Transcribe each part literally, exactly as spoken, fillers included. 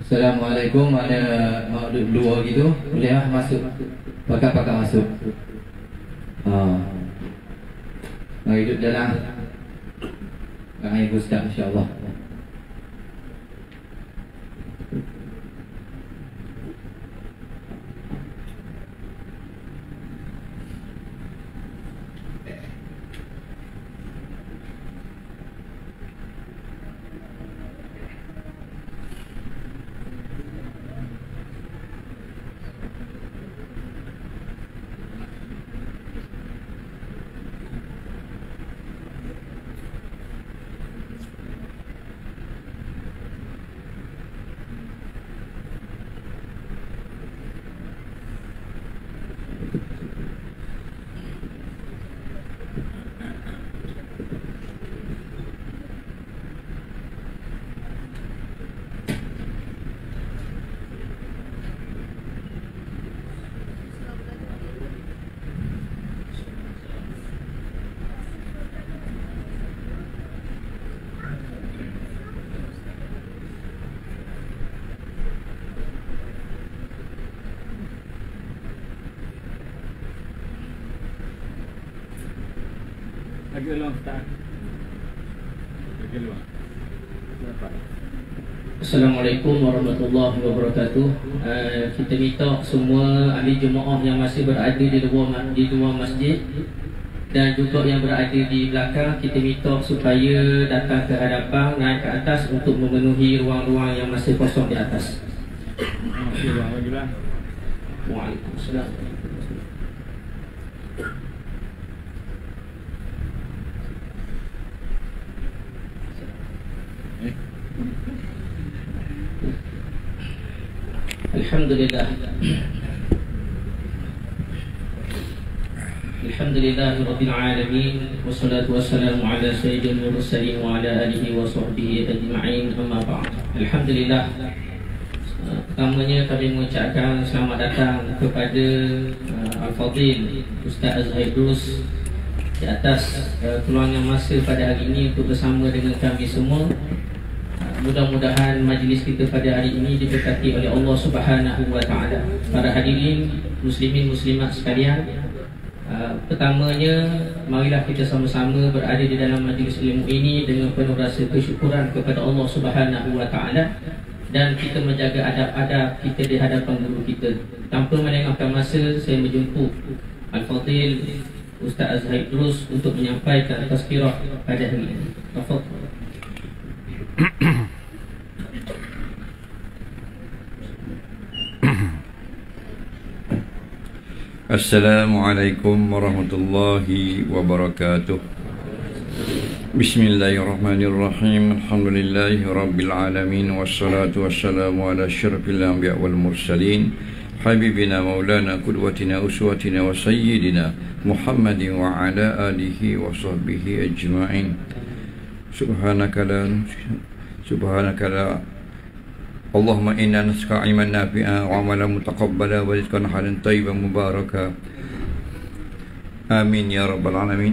Assalamualaikum. Ada mau dua gitu, boleh lah masuk. Pakar-pakar masuk. Ha. Mari duduk dalam. Kami Ustaz insya-Allah. Agak luar tak. Agak luar. Assalamualaikum warahmatullahi wabarakatuh. Uh, kita minta semua ahli jemaah yang masih berada di luar di luar masjid dan juga yang berada di belakang, kita minta supaya datang ke hadapan, naik ke atas untuk memenuhi ruang-ruang yang masih kosong di atas. Okey, bagilah. Waalaikumsalam. Alhamdulillah. Alhamdulillahirabbil alamin wassalatu wassalamu ala sayyidil mursalin wa ala alihi wa sahbihi ajma'in, amma ba'd. Alhamdulillah. Pertamanya kami mengucapkan selamat datang kepada uh, Al-Fadhil Ustaz Azhaidus di atas uh, keluangan masa pada hari ini untuk bersama dengan kami semua. Mudah-mudahan majlis kita pada hari ini diberkati oleh Allah Subhanahu wa taala. Para hadirin muslimin muslimat sekalian, uh, pertamanya marilah kita sama-sama berada di dalam majlis ilmu ini dengan penuh rasa kesyukuran kepada Allah Subhanahu wa taala dan kita menjaga adab-adab kita di hadapan guru kita. Tanpa melengahkan masa, saya menjemput Al-Fadhil Ustaz Azhaidus untuk menyampaikan tazkirah pada hari ini. Tafadhal. Assalamualaikum warahmatullahi wabarakatuh. Bismillahirrahmanirrahim. Alhamdulillahi rabbil alamin wassalatu wassalamu ala asyrafil anbiya wal mursalin habibina maulana qudwatina uswatina wa sayyidina Muhammadin wa ala alihi wa sahbihi ajma'in. Subhanaka la Subhanaka la Allahumma inna nas'aluka ilman nafi'a wa amalan mutaqabbala wa rizqan halalan thayyiban mubaraka. Amin ya rabbal alamin.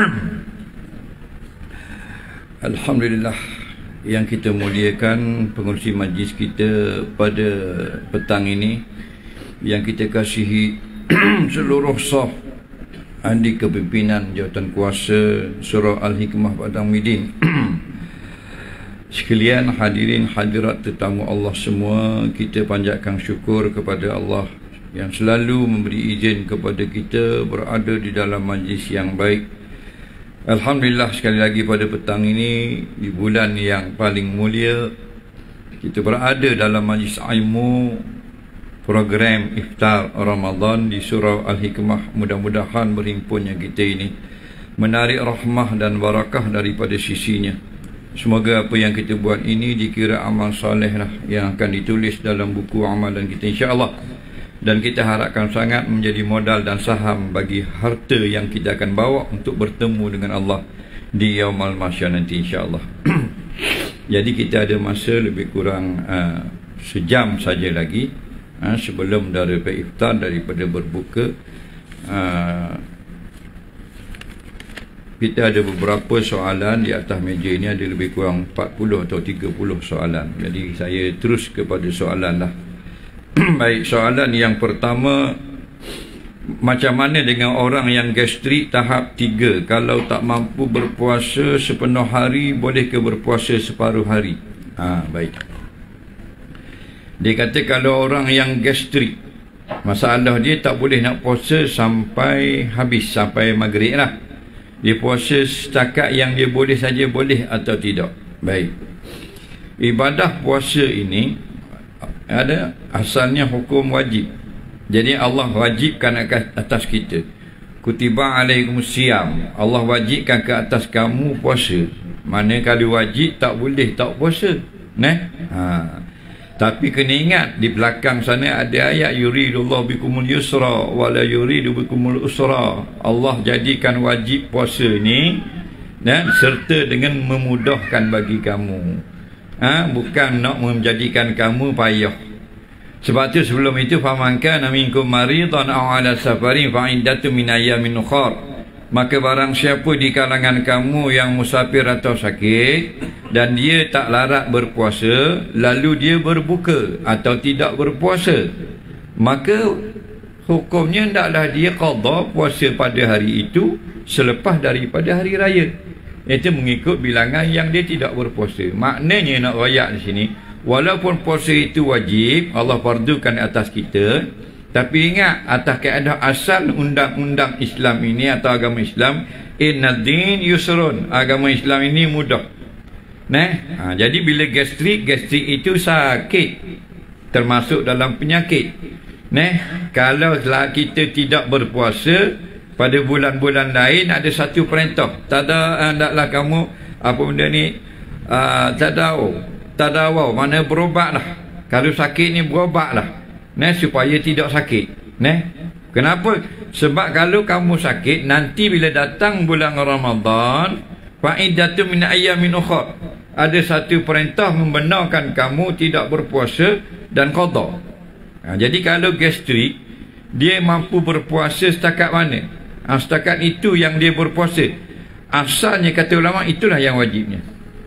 Alhamdulillah, yang kita muliakan pengurusi majlis kita pada petang ini, yang kita kasihi seluruh sah ahli kepimpinan jawatan kuasa Surau Al-Hikmah Padang Midin, sekalian hadirin hadirat tetamu Allah semua, kita panjatkan syukur kepada Allah yang selalu memberi izin kepada kita berada di dalam majlis yang baik. Alhamdulillah, sekali lagi pada petang ini di bulan yang paling mulia, kita berada dalam majlis ilmu program Iftar Ramadan di Surau Al-Hikmah. Mudah-mudahan berhimpunnya kita ini menarik rahmah dan barakah daripada sisinya. Semoga apa yang kita buat ini dikira amal soleh lah yang akan ditulis dalam buku amalan kita, insya-Allah. Dan kita harapkan sangat menjadi modal dan saham bagi harta yang kita akan bawa untuk bertemu dengan Allah di Yaumul Mahsyar nanti, insya-Allah. Jadi kita ada masa lebih kurang uh, sejam saja lagi uh, sebelum daripada iftar, daripada berbuka. Uh, kita ada beberapa soalan di atas meja ini, ada lebih kurang empat puluh atau tiga puluh soalan. Jadi saya terus kepada soalan lah. Baik, soalan yang pertama, macam mana dengan orang yang gastrik tahap tiga? Kalau tak mampu berpuasa sepenuh hari, boleh ke berpuasa separuh hari? Ha, baik. Dia kata kalau orang yang gastrik, masalah dia tak boleh nak puasa sampai habis, sampai maghrib lah. Dia puasa setakat yang dia boleh saja, boleh atau tidak? Baik. Ibadah puasa ini ada asalnya hukum wajib. Jadi Allah wajibkan atas kita. Kutiba alaikumus siyam. Allah wajibkan ke atas kamu puasa. Mana kalau wajib tak boleh tak puasa. Nah, ha. Tapi kena ingat di belakang sana ada ayat yuridullahu bikumul yusra wala yuridu bikumul usra. Allah jadikan wajib puasa ni dan serta dengan memudahkan bagi kamu. Ha, bukan nak menjadikan kamu payah. Sebab tu sebelum itu faman kana minkum maridan aw ala safarin fa iddatu min ayyamin ukhra. Maka barang siapa di kalangan kamu yang musafir atau sakit dan dia tak larat berpuasa, lalu dia berbuka atau tidak berpuasa, maka hukumnya hendaklah dia qada puasa pada hari itu selepas daripada hari raya. Itu mengikut bilangan yang dia tidak berpuasa. Maknanya nak rayak di sini, walaupun puasa itu wajib, Allah fardukan atas kita, tapi ingat atas kaedah asal undang-undang Islam ini atau agama Islam, inna din yusrun, agama Islam ini mudah. Nah, ha, jadi bila gastrik, gastrik itu sakit, termasuk dalam penyakit. Nah, kalau kita tidak berpuasa pada bulan-bulan lain, ada satu perintah, tak ada, hendaklah kamu apa benda ni, uh, tadau, tadawau, mana berobatlah. Kalau sakit ni berobatlah. Nah, supaya tidak sakit. Nah, kenapa? Sebab kalau kamu sakit, nanti bila datang bulan Ramadan, fa'iddatu min ayyamin ukhra, ada satu perintah membenarkan kamu tidak berpuasa dan qada. Ha, jadi kalau gastrik, dia mampu berpuasa setakat mana? Ha, setakat itu yang dia berpuasa. Asalnya kata ulama itulah yang wajibnya.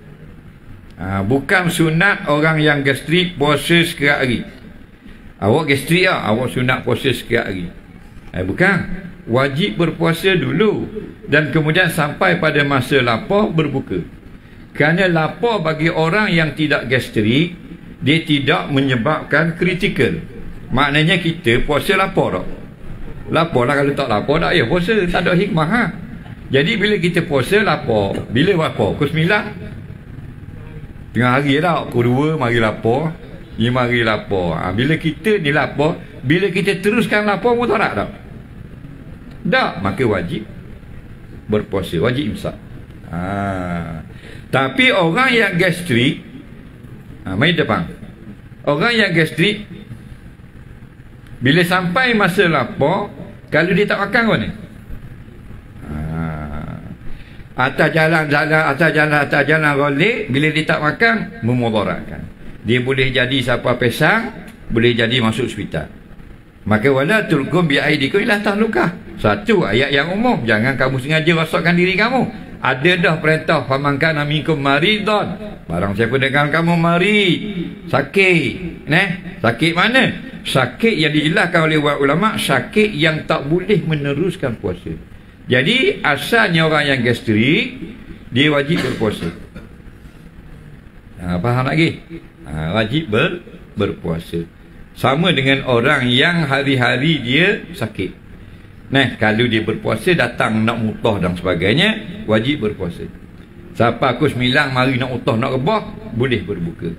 Ha, bukan sunat orang yang gastrik puasa sekian hari. Awak gastrik lah, awak sunat puasa sekian hari. Eh, bukan. Wajib berpuasa dulu dan kemudian sampai pada masa lapar berbuka. Kerana lapar bagi orang yang tidak gastrik, dia tidak menyebabkan kritikal. Maknanya kita puasa lapar tak? Lapar lah, kalau tak lapar tak payah puasa, tak ada hikmah ha? Jadi bila kita puasa lapar, bila lapar? Pukul sembilan tengah hari dah, pukul dua mari lapar, dia mari lapar. Ha, bila kita ni lapar, bila kita teruskan lapar pun tak nak tak? Tak, maka wajib berpuasa, wajib imsak. Ha. Tapi orang yang gastrik, ha, mari depan. Orang yang gastrik, bila sampai masa lapar, kalau dia tak makan mana? Ha. Atas jalan, jalan, atas jalan, atas jalan rolik, bila dia tak makan, memudaratkan. Dia boleh jadi siapa pesang, boleh jadi masuk hospital. Maka wala tulkum bi aidikum ila tahlukah. Satu ayat yang umum, jangan kamu sengaja rosakkan diri kamu. Ada dah perintah faman kana minkum maridan, barang siapa dengan kamu marid, sakit. Nah, sakit mana? Sakit yang dijelaskan oleh ulama, sakit yang tak boleh meneruskan puasa. Jadi asalnya orang yang gastrik, dia wajib berpuasa. Ha, faham lagi? Ha, wajib ber, berpuasa. Sama dengan orang yang hari-hari dia sakit. Nah, kalau dia berpuasa, datang nak mutah dan sebagainya, wajib berpuasa. Sampai pukul sembilan mari nak mutah, nak rebah, boleh berbuka.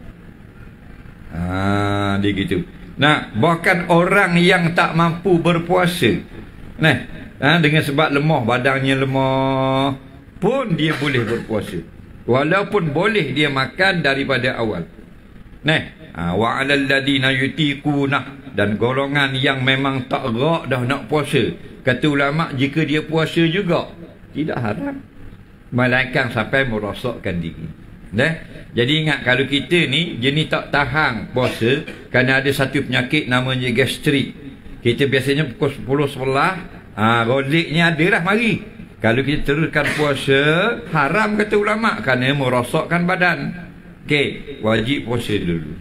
Ha, dia gitu. Nah, bahkan orang yang tak mampu berpuasa, nah, ha, dengan sebab lemah, badannya lemah, pun dia boleh berpuasa. Walaupun boleh dia makan daripada awal. Nah, ha, wa 'alal ladina yutiquna, dan golongan yang memang tak gerak dah nak puasa, kata ulama, jika dia puasa juga tidak haram, melainkan sampai merosakkan diri. Nah, jadi ingat, kalau kita ni jenis tak tahan puasa kerana ada satu penyakit namanya gastrik, kita biasanya pukul sepuluh sebelas, ha, roliknya ada lah mari. Kalau kita teruskan puasa, haram kata ulama kerana merosakkan badan. Okey, wajib puasa dulu.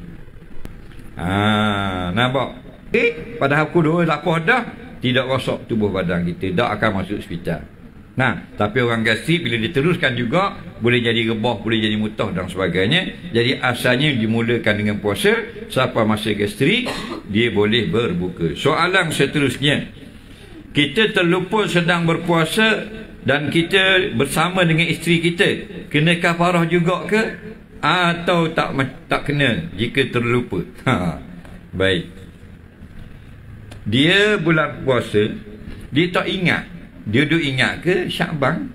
Ha, nampak? Eh, pada pukul dua tak apa dah, tidak rosak tubuh badan kita, tak akan masuk hospital. Nah, tapi orang gastrik bila diteruskan juga boleh jadi rebah, boleh jadi mutah dan sebagainya. Jadi asalnya dimulakan dengan puasa sampai masa gastrik dia boleh berbuka. Soalan seterusnya, kita terlupa sedang berpuasa dan kita bersama dengan isteri kita, kena kafarah juga ke atau tak tak kena jika terlupa? Ha, baik. Dia bulan puasa, dia tak ingat. Dia duk ingat ke Syakban?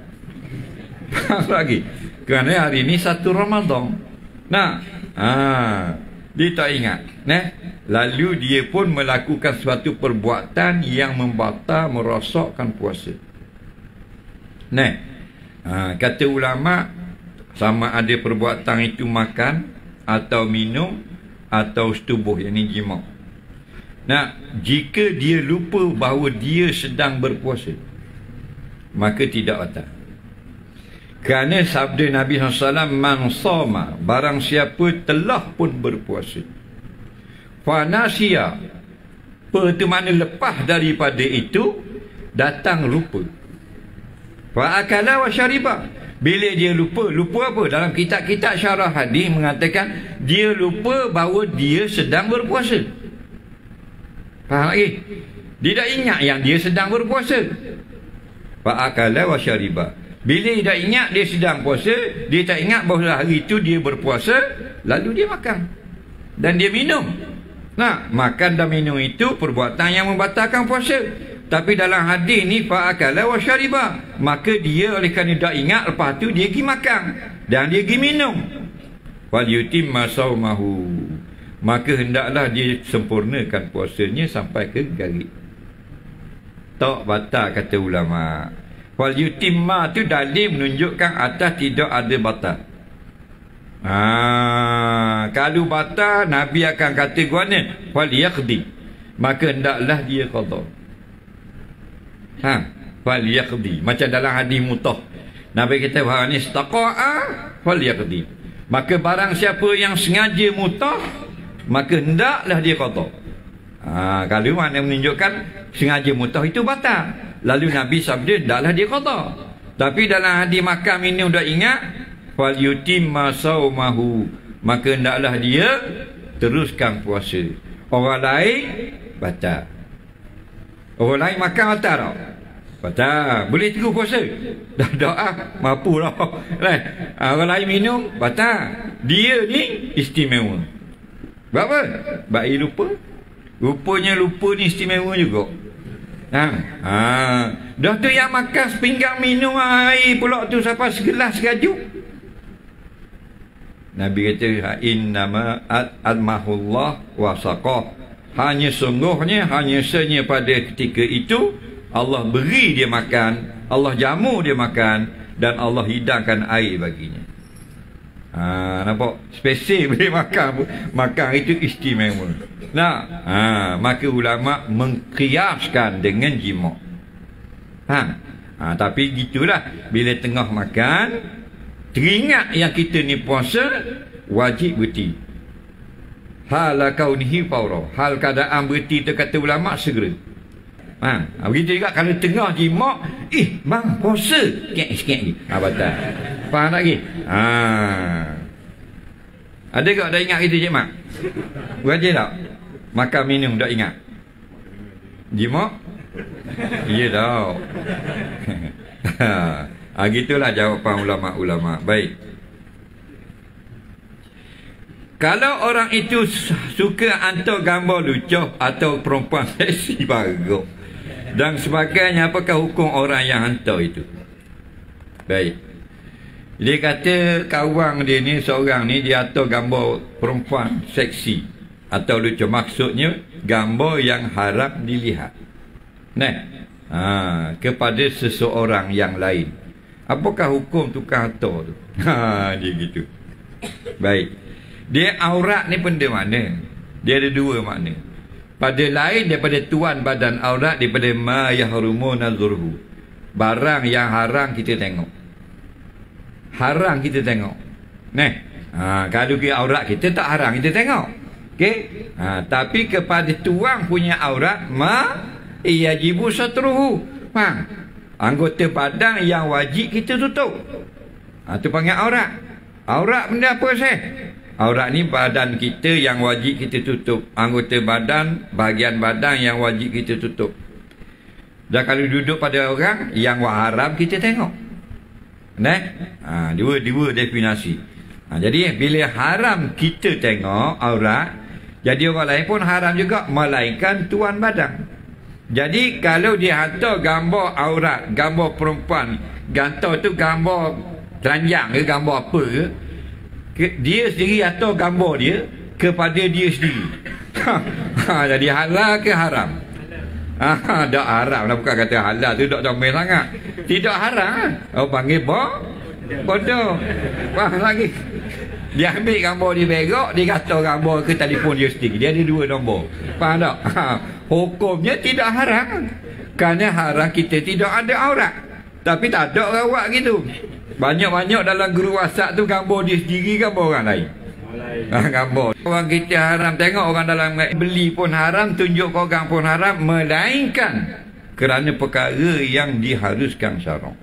Lagi. Kerana hari ni satu Ramadan. Nah, ha, dia tak ingat. Nah, lalu dia pun melakukan suatu perbuatan yang membatal, merosakkan puasa. Nah, ha, kata ulama, sama ada perbuatan itu makan atau minum atau setubuh, yang ini jima'. Nah, jika dia lupa bahawa dia sedang berpuasa, maka tidak batal. Kerana sabda Nabi sallallahu alaihi wasallam, man sama, barang siapa telah pun berpuasa, fanasiya, itu mana lepas daripada itu, datang lupa, fa'akala wa syariba, bila dia lupa, lupa apa? Dalam kitab-kitab syarah hadis mengatakan dia lupa bahawa dia sedang berpuasa. Faham lagi? Dia tak ingat yang dia sedang berpuasa. Fa'akala wa syariba, bila dia tak ingat dia sedang puasa, dia tak ingat bahawa hari itu dia berpuasa, lalu dia makan dan dia minum. Nah, makan dan minum itu perbuatan yang membatalkan puasa. Tapi dalam hadis ni fa'akala wa syariba, maka dia oleh kerana tak ingat, lepas tu dia pergi makan dan dia pergi minum. Wal yutimma saumahu, maka hendaklah dia sempurnakan puasanya sampai ke garis. Tak batal kata ulama. Wal yutimma tu dalil menunjukkan atas tidak ada batal. Ha, kalau batal Nabi akan kata guana wal yaqdi, maka hendaklah dia qada. Ha, wal yaqdi, macam dalam hadis mutah Nabi kata bahawa ni istaqa'a wal yaqdi, maka barang siapa yang sengaja mutah, maka hendaklah dia qada. Ha, kalau mana menunjukkan sengaja mutah itu batal, lalu Nabi sabda hendaklah dia qada. Tapi dalam hadis makan minum dah ingat, fal yutimma saumahu, maka hendaklah dia teruskan puasa. Orang lain batal. Orang lain makan batal tak? Batal. Boleh terus puasa? Dah doa mampu lah. Orang lain minum batal. Dia ni istimewa. Sebab apa? Sebab dia lupa. Rupanya lupa ni istimewa juga. Ha, ha. Dah tu yang makan sepinggang minum air pula tu sampai segelas gajuk. Nabi kata innama admahullah wa saqah, hanya sungguhnya, hanya senya pada ketika itu Allah beri dia makan, Allah jamu dia makan, dan Allah hidangkan air baginya. Ha, nampak? Spesial boleh makan. Makan itu istimewa. Nah, ha, maka ulama mengkiaskan dengan jima'. Ha, ha, tapi gitulah, bila tengah makan teringat yang kita ni puasa, wajib berhenti. Hal kaunihi fawra, hal keadaan berhenti tu kata ulama segera. Ha, begitu juga kalau tengah jima', eh bang puasa, sikit-sikit ni. Ha, batal. Faham tak lagi? Ha. Ada tak dah ingat kita jima'? Wajib tak? Makan minum tak ingat? Jima'? Ya tak. Ha, gitulah jawapan ulama-ulama. Baik. Kalau orang itu suka hantar gambar lucu atau perempuan seksi bagus dan sebagainya, apakah hukum orang yang hantar itu? Baik. Dia kata kawan dia ni, seorang ni, dia hantar gambar perempuan seksi atau lucu. Maksudnya gambar yang haram dilihat. Nah, ha, kepada seseorang yang lain. Apakah hukum tukang hantar tu? Ha, dia gitu. Baik. Dia aurat ni benda mana? Dia ada dua makna. Pada lain daripada tuan badan aurat, daripada ma yahrumu nazruhu, barang yang haram kita tengok. Haram kita tengok. Nah, ha, kalau ke aurat kita tak haram kita tengok. Okey? Ha, tapi kepada tuang punya aurat ma yajibu satruhu. Faham? Anggota badan yang wajib kita tutup. Ha, tu panggil aurat. Aurat benda apa sih? Aurat ni badan kita yang wajib kita tutup. Anggota badan, bahagian badan yang wajib kita tutup. Dan kalau duduk pada orang yang haram kita tengok. Nah, ha, dua dua definisi. Ha, jadi bila haram kita tengok aurat, jadi orang lain pun haram juga, melainkan tuan badan. Jadi kalau dia hantar gambar aurat, gambar perempuan, gantar tu gambar telanjang ke gambar apa ke, ke dia sendiri hantar gambar dia kepada dia sendiri. Ha, jadi halal ke haram? Ah, tak haram lah, bukan kata halal tu tak domel sangat. Tidak haram. Oh panggil bo bodoh. Wah lagi. Dia ambil gambar dia berak, dia kata gambar ke telefon dia sendiri. Dia ada dua nombor. Faham tak? Ha, hukumnya tidak haram. Kerana haram kita tidak ada aurat. Tapi tak ada orang buat gitu. Banyak-banyak dalam guru WhatsApp tu gambar dia sendiri, gambar orang lain. Ha, gambar. Orang kita haram tengok, orang dalam beli pun haram, tunjuk ke orang pun haram, melainkan kerana perkara yang diharuskan syarak.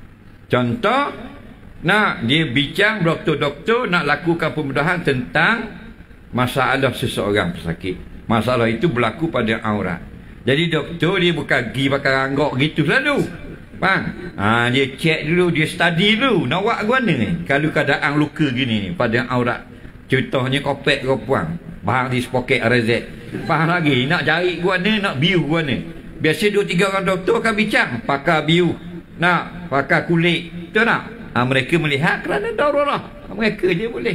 Contoh, nak dia bincang doktor-doktor nak lakukan pembedahan tentang masalah seseorang pesakit. Masalah itu berlaku pada aurat. Jadi doktor dia bukan pergi pakai ranggok gitu selalu. Faham? Ha, dia cek dulu, dia study dulu. Nak buat mana ni? Kalau keadaan luka gini ni pada aurat. Contohnya kopek kau puang, bahang di sepoket R Z. Faham lagi? Nak jari gua ni, nak biu gua ni. Biasa dua tiga orang doktor akan bincang, pakar biu, nak pakar kulit. Betul tak? Ha, mereka melihat kerana darurah. Mereka je boleh.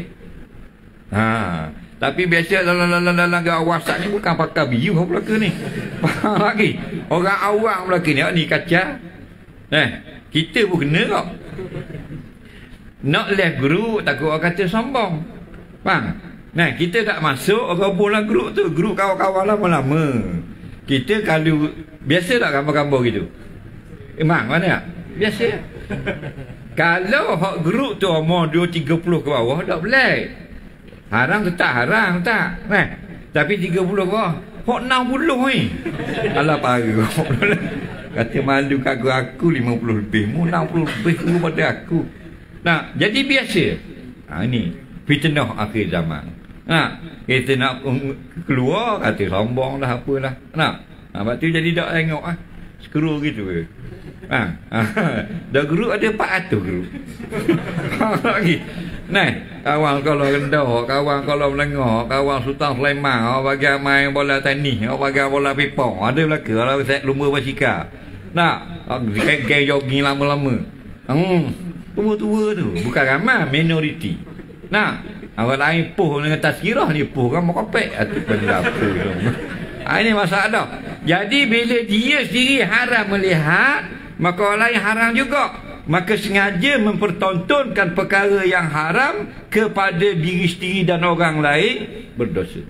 Ha, tapi biasa dalam dalam dalam dalam WhatsApp ni bukan pakar biu apa belaka ni. Faham lagi? Orang awam belaka ni, ni kacau. Eh, kita pun kena kau. Nak left group takut orang kata sombong. Faham? Nah, kita tak masuk orang bola grup tu, grup kawan-kawan lama-lama. Kita kalau biasa tak gambar-gambar gitu. Emang mana tak? Biasa. Kalau hak grup tu umur dua tiga puluh ke bawah tak boleh. Haram tetap haram tak. Nah, tapi tiga puluh ke bawah, hak enam puluh ni. Alah parah. Kata malu kat aku lima puluh lebih, mu enam puluh lebih ku pada aku. Nah, jadi biasa. Ha ni fitnah akhir zaman. Ha, kita nak keluar kata sombong dah apalah. Nak. Ha, lepas tu jadi tak tengok ah. Skru gitu ke. Ha, ha. Dah guru ada empat ratus guru. Ha lagi. Nah, kawan kalau rendah, kawan kalau melengah, kawan Sultan Sulaiman, orang bagi main bola tenis, orang bagi bola pipong. Ada belaka kalau set lumba basikal. Nak, geng jogging lama-lama. Hmm, tua-tua tu, bukan ramai, minoriti. Nah, orang lain puh dengan tazkirah ni puh kan mau kopek atau benda apa tu. Ha, ini masalah. Jadi bila dia sendiri haram melihat, maka orang lain haram juga. Maka sengaja mempertontonkan perkara yang haram kepada diri sendiri dan orang lain berdosa.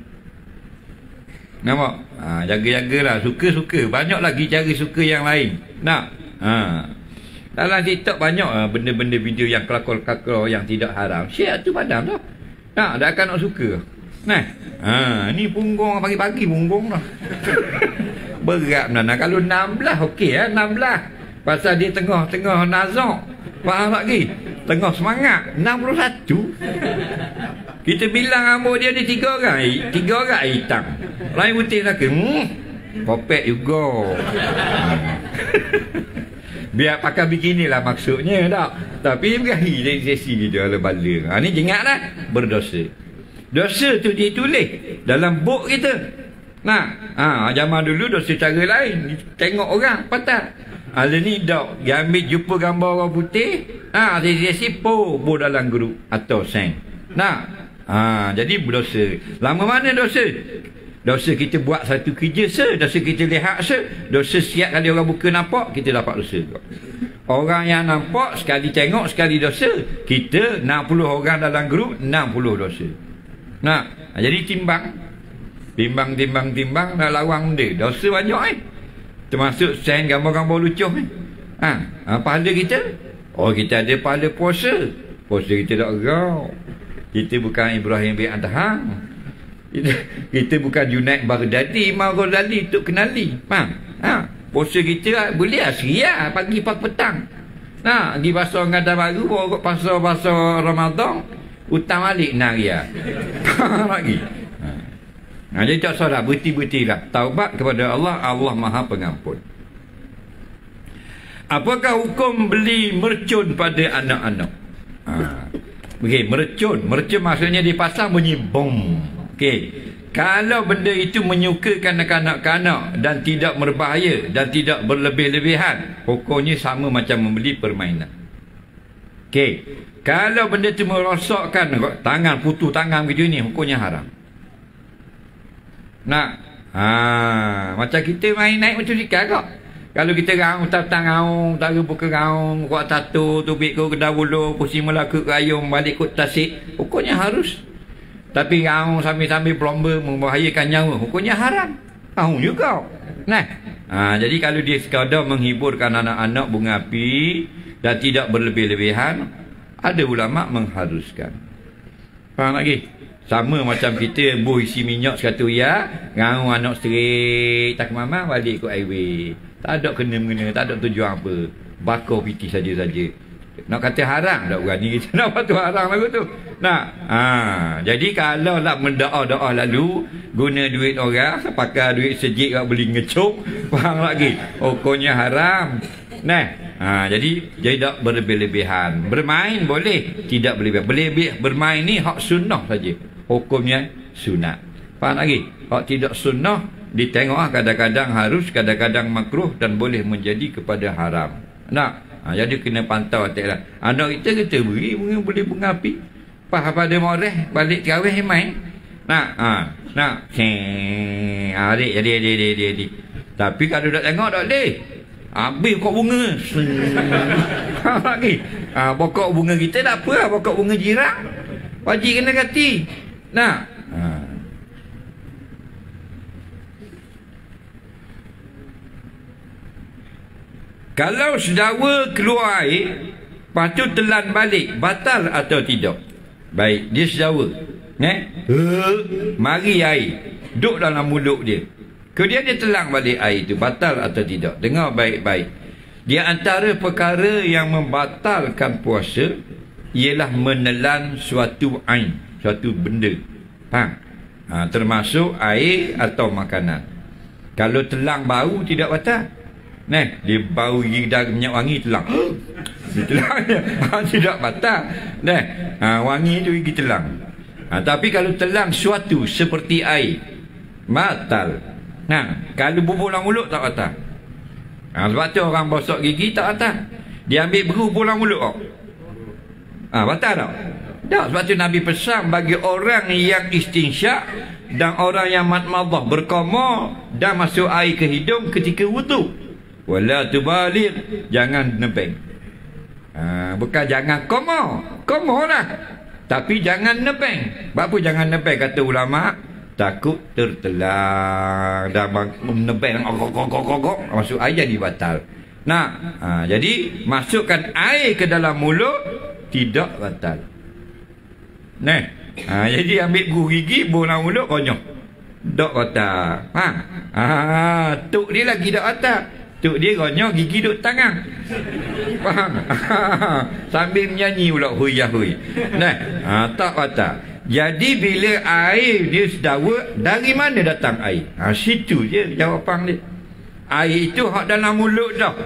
Nampak? Ha, jaga-jagalah, suka-suka. Banyak lagi cara suka yang lain. Nak? Ha. Dalam TikTok banyak benda-benda video yang kelakor-kelakor yang tidak haram. Share tu padam tu. Nak, dah akan nak suka. Nah, ha, ni punggung pagi-pagi punggung dah. Berat benar. Kalau enam belas okey ya, enam belas. Pasal dia tengah-tengah nazak. Faham lagi? Tengah semangat. enam puluh satu. Kita bilang rambut dia ada tiga orang. Tiga orang hitam. Lain putih tak ke? Hmm, kopek juga. Biar pakai bikini lah maksudnya tak. Tapi berakhir dari sesi dia ala bala. Ha, ni jengatlah berdosa. Dosa tu dia tulis dalam buk kita. Nah, ha, zaman dulu dosa cara lain. Tengok orang patah. Ala ni dok, dia ambil jumpa gambar orang putih, ha, sesi-sesi po, po dalam grup atau sen. Nah, ha, jadi berdosa. Lama mana dosa? Dosa kita buat satu kerja se, dosa kita lihat se, dosa siap kali orang buka nampak, kita dapat dosa. Orang yang nampak sekali tengok sekali dosa. Kita enam puluh orang dalam grup, enam puluh dosa. Nah, jadi timbang. Timbang, timbang, timbang, nak lawang dia. Dosa banyak eh. Termasuk sen gambar-gambar lucu ni. Ha, ha pahala kita? Oh, kita ada pahala puasa. Puasa kita tak gerau. Kita bukan Ibrahim bin Adham. Kita, kita bukan Junaid Baghdadi, Imam Ghazali untuk kenali. Faham? Ha, puasa kita boleh asri lah, pagi pagi petang. Nah, pergi pasar Ngada Baru, bawa pasar-pasar Ramadan, hutang balik enam ria. Lagi. Ha. Nah, jadi tak salah, berhenti-berhentilah. Taubat kepada Allah, Allah Maha Pengampun. Apakah hukum beli mercun pada anak-anak? Ha. Okey, mercun. Mercun maksudnya dipasang bunyi bom. Okey. Kalau benda itu menyukakan kanak-kanak dan tidak berbahaya dan tidak berlebih-lebihan, hukumnya sama macam membeli permainan. Okey. Kalau benda itu merosakkan tangan, putus tangan begitu ni, hukumnya haram. Nak? Ha, macam kita main naik motosikal kok. Kalau kita gaung, tak-tak gaung, tak buka gaung, kuat tato, tubik ke kedawulu, pusing melaka ke ayung, balik ke tasik, hukumnya harus. Tapi gaung sambil-sambil pelomba membahayakan nyawa, hukumnya haram. Gaung juga. Nah, ha, jadi kalau dia sekadar menghiburkan anak-anak bunga api dan tidak berlebih-lebihan, ada ulama mengharuskan. Faham lagi? Sama macam kita buh isi minyak sekatu ya, gaung anak straight, tak ke mama balik ke highway. Tak ada kena-mengena, tak ada tujuan apa. Bakar piti saja-saja. Nak kata haram, tak berani kita nak patuh haram lagu tu. Nak. Ha, jadi kalau nak mendoa-doa lalu guna duit orang, pakai duit sejik kat beli ngecup, faham lagi. Hukumnya haram. Nah. Ha, jadi jadi tak berlebih-lebihan. Bermain boleh, tidak berlebih. Berlebih bermain ni hak sunnah saja. Hukumnya sunat. Faham lagi? Hak tidak sunnah ditengok kadang-kadang harus, kadang-kadang makruh dan boleh menjadi kepada haram. Nak. Ha, jadi kena pantau atik lah. Anak kita kita beri bunga, boleh bunga api. Pas pada moreh balik terawih main. Nak, ha, nak. Hei, ha, adik, jadi, jadi, jadi, jadi. Tapi kalau tak tengok tak boleh. Habis pokok bunga. Ha, lagi. Ha, pokok bunga kita tak apa lah, pokok bunga jiran. Wajib kena ganti. Nak. Ha. Kalau sedawa keluar air, lepas tu telan balik, batal atau tidak? Baik, dia sedawa. Eh? Uh, mari air. Duduk dalam mulut dia. Kemudian dia telan balik air itu, batal atau tidak? Dengar baik-baik. Di antara perkara yang membatalkan puasa, ialah menelan suatu ain, suatu benda. Faham? Ha, termasuk air atau makanan. Kalau telang bau, tidak batal. Nah, dia bau gigi dah minyak wangi telang. Dia telang dia. Ha, tidak batal. Nah, ha, wangi tu gigi telang. Ha, tapi kalau telang suatu seperti air, batal. Nah, kalau bubur dalam mulut tak batal. Ha, sebab tu orang bosok gigi tak batal. Dia ambil berubur dalam mulut kok. Ha, batal tak? Tak, sebab tu Nabi pesan bagi orang yang istinsyak dan orang yang matmadah berkoma dan masuk air ke hidung ketika wudu. Wala tubaligh, jangan nebeng. Ha, bukan jangan koma, koma lah. Tapi jangan nebeng. Sebab apa jangan nebeng kata ulama? Takut tertelang dan nebeng masuk air jadi batal. Nah, ha, jadi masukkan air ke dalam mulut tidak batal. Nah, ha, jadi ambil guru gigi bola mulut konyol. Tak batal. Ha, ha, tuk dia lagi tak batal. Tuk dia konyol gigi duk tangan. Faham? Sambil menyanyi pula huyah huy. Nah, ha, tak batal. Jadi bila air dia sedawa, dari mana datang air? Ha, situ je jawapan dia. Air itu hak dalam mulut dah.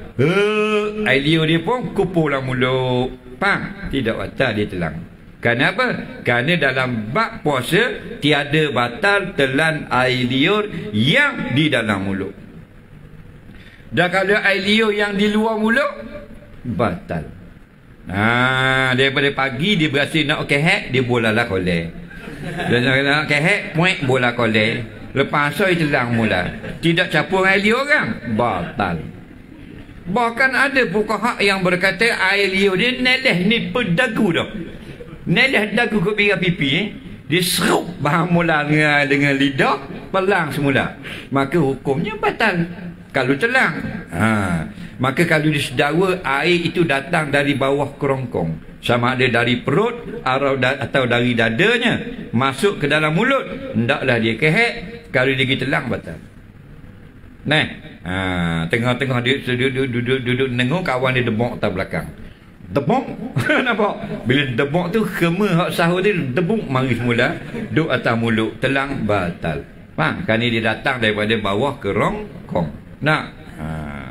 Uh, air liur dia pun kupur dalam mulut. Faham? Tidak batal dia telang. Kenapa? Kerana dalam bab puasa tiada batal telan air liur yang di dalam mulut. Dan kalau air liur yang di luar mulut, batal. Ha, daripada pagi dia berasa nak kehek, dia bola lah kolek. Dan nak kehek, puik bola kolek. Lepas so dia telang mula. Tidak campur air liur orang, batal. Bahkan ada fuqaha yang berkata air liur dia neleh ni pedagu dah. Neleh dagu ke bira pipi eh. Dia serup bahan mula dengan, dengan lidah, pelang semula. Maka hukumnya batal kalau telang. Ha. Maka kalau disedara, air itu datang dari bawah kerongkong, sama ada dari perut atau dari dadanya, masuk ke dalam mulut, hendaklah dia kehek. Kalau dia pergi telang, batal. Nah, ha, tengah-tengah dia duduk duduk duduk nengok, kawan dia debok atas belakang. Debok. Nampak? Bila debok tu, kema hak sahur dia debuk mari semula, duduk atas mulut, telang, batal. Faham? Kerana dia datang daripada bawah kerongkong. Nak? Ha.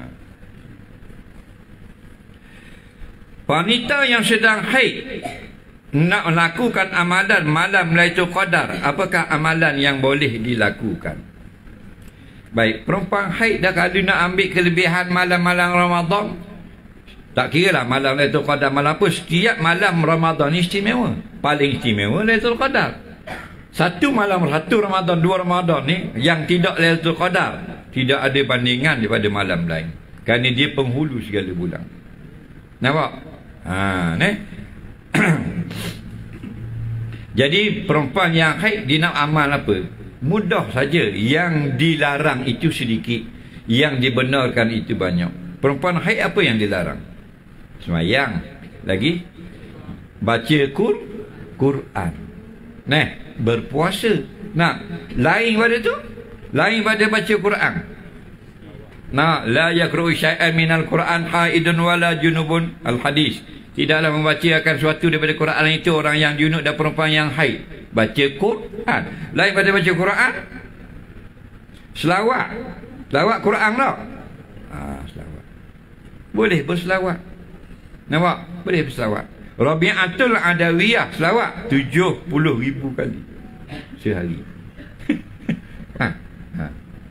Wanita yang sedang haid nak melakukan amalan malam Lailatul Qadar, apakah amalan yang boleh dilakukan? Baik, perempuan haid dah kalau nak ambil kelebihan malam-malam Ramadan, tak kira lah malam Lailatul Qadar malam apa, setiap malam Ramadan ni istimewa. Paling istimewa Lailatul Qadar. Satu malam, satu Ramadan, dua Ramadan ni yang tidak Lailatul Qadar, tidak ada bandingan daripada malam lain. Kerana dia penghulu segala bulan. Nampak? Ha, ne? Jadi perempuan yang haid dia nak amal apa? Mudah saja. Yang dilarang itu sedikit, yang dibenarkan itu banyak. Perempuan haid apa yang dilarang? Semayang. Lagi baca Qur Quran. Nah, berpuasa. Nah, lain pada tu, lain pada baca Quran. Nah, la yaqra'u syai'an minal Quran haidun wala junubun, al-hadis. Tidaklah membaca akan sesuatu daripada Quran itu orang yang junub dan perempuan yang haid. Baca Quran. Lain pada baca Quran, selawat. Selawat Quran tak? Ha, selawat. Boleh berselawat. Nampak? Boleh berselawat. Rabi'atul Adawiyah selawat tujuh puluh ribu kali sehari. Ha, ha.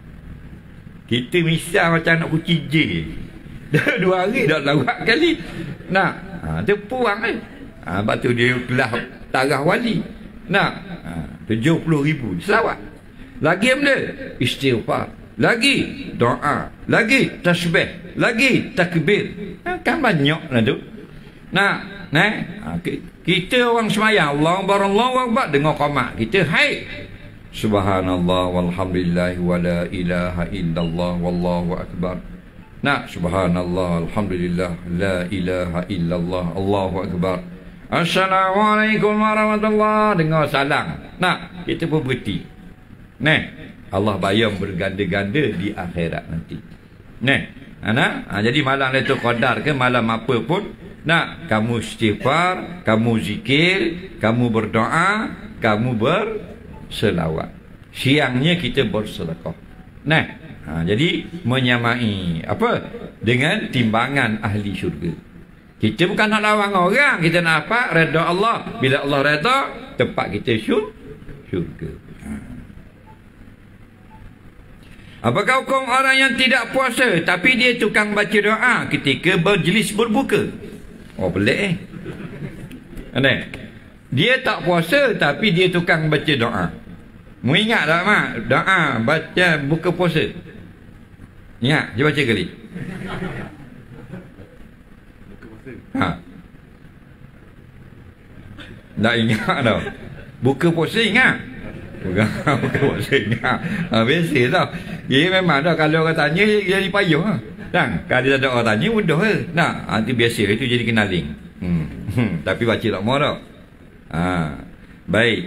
Kita misal macam nak kucing je. Dah dua hari dah lawak kali. Nak, ha, tu puang eh. Ha, lepas tu dia kelas tarah wali. Nak, ha, tujuh puluh ribu selawat. Lagi benda? Istighfar. Lagi doa. Lagi tasbih. Lagi takbir. Ha, kan banyak lah tu. Nak, nah, ha, kita orang semayang Allahu Akbar, Allahu Akbar, dengar qamat. Kita haid. Subhanallah walhamdulillah wa la ilaha illallah wallahu akbar. Nak, subhanallah alhamdulillah la ilaha illallah Allahu akbar. Assalamualaikum warahmatullahi. Dengar salam. Nak, kita pun berhenti. Nah, Allah bayar berganda-ganda di akhirat nanti. Nah, anak, ha, jadi malam Lailatul Qadar ke malam apa pun, nak, kamu istighfar, kamu zikir, kamu berdoa, kamu ber selawat. Siangnya kita bersedekah. Nah, ha, jadi menyamai apa? Dengan timbangan ahli syurga. Kita bukan nak lawan orang, kita nak apa? Redha Allah. Bila Allah redha, tempat kita syur syurga. Ha. Apakah hukum orang yang tidak puasa tapi dia tukang baca doa ketika berjlis berbuka? Oh, pelik eh. Nah, dia tak puasa tapi dia tukang baca doa. Mu ingat tak mak? Doa baca buka puasa. Ingat, dia baca kali. Ha. Tak ingat tau. Buka puasa ingat. Bukan buka puasa ingat. Ha, biasa tau. Dia memang dah kalau orang tanya dia jadi payah ha. Dan kalau dia ada orang tanya mudah ke. Nah, nanti biasa itu jadi kenaling. Hmm. Hmm. Tapi baca tak mau tau. Ha. Baik.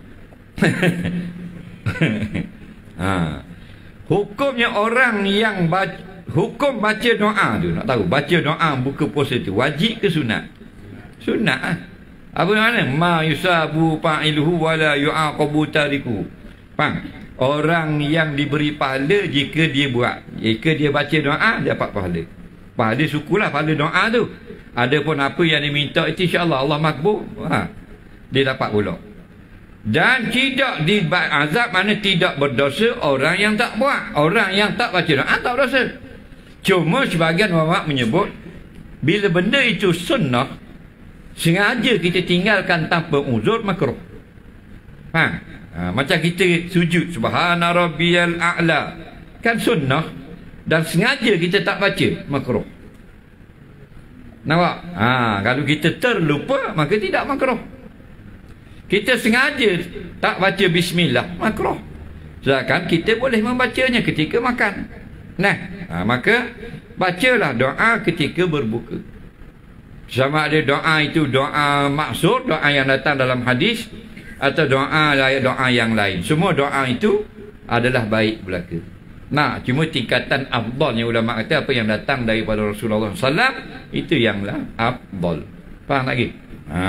Ha. Hukumnya orang yang baca, hukum baca doa tu, nak tahu baca doa buka puasa tu wajib ke sunat? Sunat ah. Apa mana? Ma yusabu fa'iluhu wala yu'aqabu tariku. Faham? Orang yang diberi pahala jika dia buat, jika dia baca doa dia dapat pahala. Pahala syukurlah pahala doa tu. Adapun apa yang diminta itu insya-Allah Allah makbul. Ha. Dia dapat pula. Dan tidak diazab, mana tidak berdosa orang yang tak buat. Orang yang tak baca doa tak berdosa. Cuma sebagian ulama menyebut bila benda itu sunnah, sengaja kita tinggalkan tanpa uzur makruh. Ha, ha macam kita sujud subhana rabbiyal a'la, kan sunnah, dan sengaja kita tak baca makruh. Nampak? Ha, kalau kita terlupa maka tidak makruh. Kita sengaja tak baca bismillah makruh. Sedangkan kita boleh membacanya ketika makan. Nah, ha, maka bacalah doa ketika berbuka. Sama ada doa itu doa maksud, doa yang datang dalam hadis, atau doa doa yang lain. Semua doa itu adalah baik belaka. Nah, cuma tingkatan afdalnya ulama kata apa yang datang daripada Rasulullah sallallahu alaihi wasallam itu yanglah afdal. Faham lagi? Ha.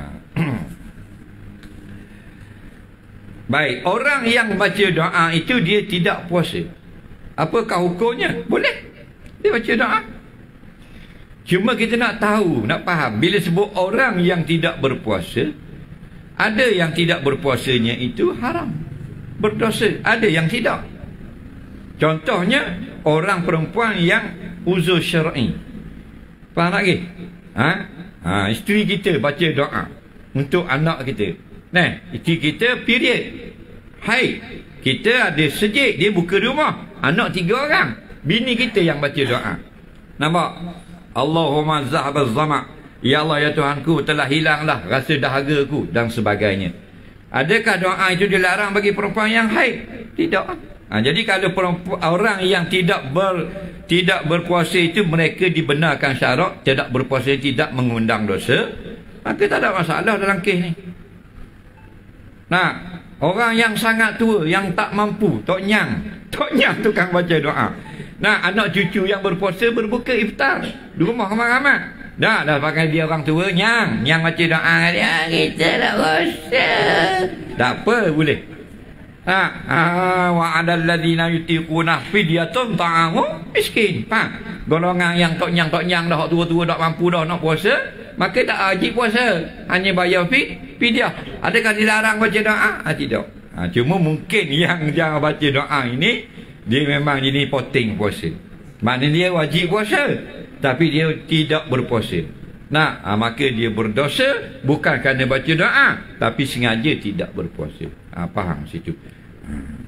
Baik, orang yang baca doa itu dia tidak puasa. Apakah hukumnya? Boleh. Dia baca doa. Cuma kita nak tahu, nak faham. Bila sebut orang yang tidak berpuasa, ada yang tidak berpuasanya itu haram, berdosa. Ada yang tidak. Contohnya, orang perempuan yang uzur syar'i. Faham lagi? Ha? Ha, isteri kita baca doa untuk anak kita. Nah, isteri kita period, haid. Kita ada sejik, dia buka rumah. Anak tiga orang. Bini kita yang baca doa. Nampak? Allahumma zahbaz zama'. Ya Allah, ya Tuhanku, telah hilanglah rasa dahagaku dan sebagainya. Adakah doa itu dilarang bagi perempuan yang haid? Tidak. Ha, jadi kalau perempuan, orang yang tidak ber tidak berpuasa itu, mereka dibenarkan syarat tidak berpuasa, tidak mengundang dosa, maka tak ada masalah dalam kes ni. Nah, orang yang sangat tua, yang tak mampu, tok nyang, tok nyang tukang baca doa. Nah, anak cucu yang berpuasa berbuka iftar di rumah ramai-ramai. Dah, dah pakai dia orang tua, nyang, nyang baca doa dia, kita nak puasa. Tak apa, boleh. Ha, ha, wa adal ladina yutiquna fidyatun ta'amu miskin. Ha, golongan yang tok nyang tok nyang dah tua-tua tak mampu dah nak puasa, maka tak wajib puasa, hanya bayar fid fidyah. Adakah dilarang baca doa? Ha, tidak. Ha, cuma mungkin yang jangan baca doa ini dia memang jadi poting puasa. Maknanya dia wajib puasa, tapi dia tidak berpuasa. Nah, ha, maka dia berdosa bukan kerana baca doa, tapi sengaja tidak berpuasa. Ha, faham situ? Hmm.